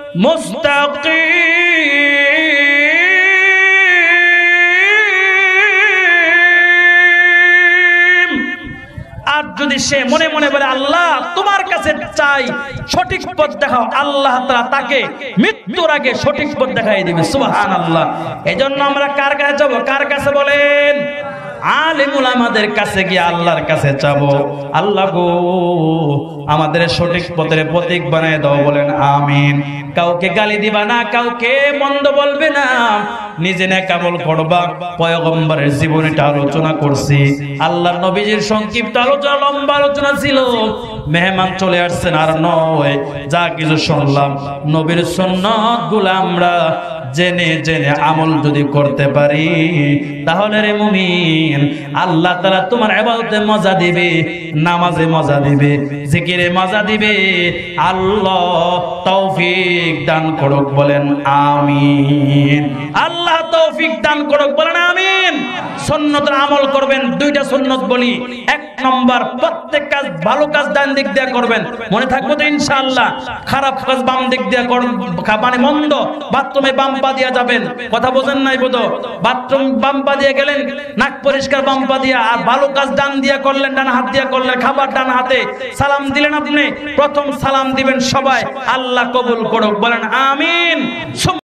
মুস্তাকিম, আর যদি সে মনে মনে বলে আল্লাহ তোমার কাছে চাই, সঠিক পথ দেখাও, আল্লাহ তাআলা তাকে মৃত্যুর আগে সঠিক পথ দেখাই দিবে। সুবহানাল্লাহ। এজন্য আমরা কার কাছে যাব? কার কাছে বলেন? আলেম উলামাদের কাছে গিয়ে আল্লাহর কাছে চাবো, আল্লাহ গো আমাদের সঠিক পথের প্রতীক বানায় দাও। বলেন আমিন। কাউকে গালি দিবা না, কাউকে মন্দ বলবে না, নিজে নেক আমল করবা। পয়গম্বরের জীবনীটা আলোচনা করছি, আল্লাহর নবীজির সংক্ষিপ্ত আলোচনা, লম্বা আলোচনা ছিল। মেহমান চলে আসছেন আর নয়, যা কিছু শুনলাম নবীর সুন্নাতগুলো আমরা জেনে জেনে আমল যদি করতে পারি, তাহলে রে মুমিন আল্লাহ তাআলা তোমার ইবাদতে মজা দিবে, নামাজে মজা দিবে, জিকিরে মজা দিবে। আল্লাহ তৌফিক দান করুক। বলেন আমিন। আল্লাহ তৌফিক দান করুক। বলেন আমিন। সুন্নতের আমল করবেন। দুইটা সুন্নত বলি। এক নম্বর, প্রত্যেক কাজ ভালো কাজ ডান দিক দিয়ে করবেন। মনে থাকবে তো ইনশাআল্লাহ? খারাপ কাজ বাম দিক দিয়ে করবেন, মানে মন্দ বাথরুমে বাম পা দিয়া যাবেন। কথা বোঝেন নাই বোধ? বাথরুম বাম পা দিয়ে গেলেন, নাক পরিষ্কার বাম পা দিয়া, আর ভালো কাজ ডান দিয়া করলেন, ডান হাত দিয়া করলেন, খাবার ডান হাতে, সালাম দিলেন আপনি, প্রথম সালাম দিবেন সবাই, আল্লাহ কবুল করুক। বলেন আমিন।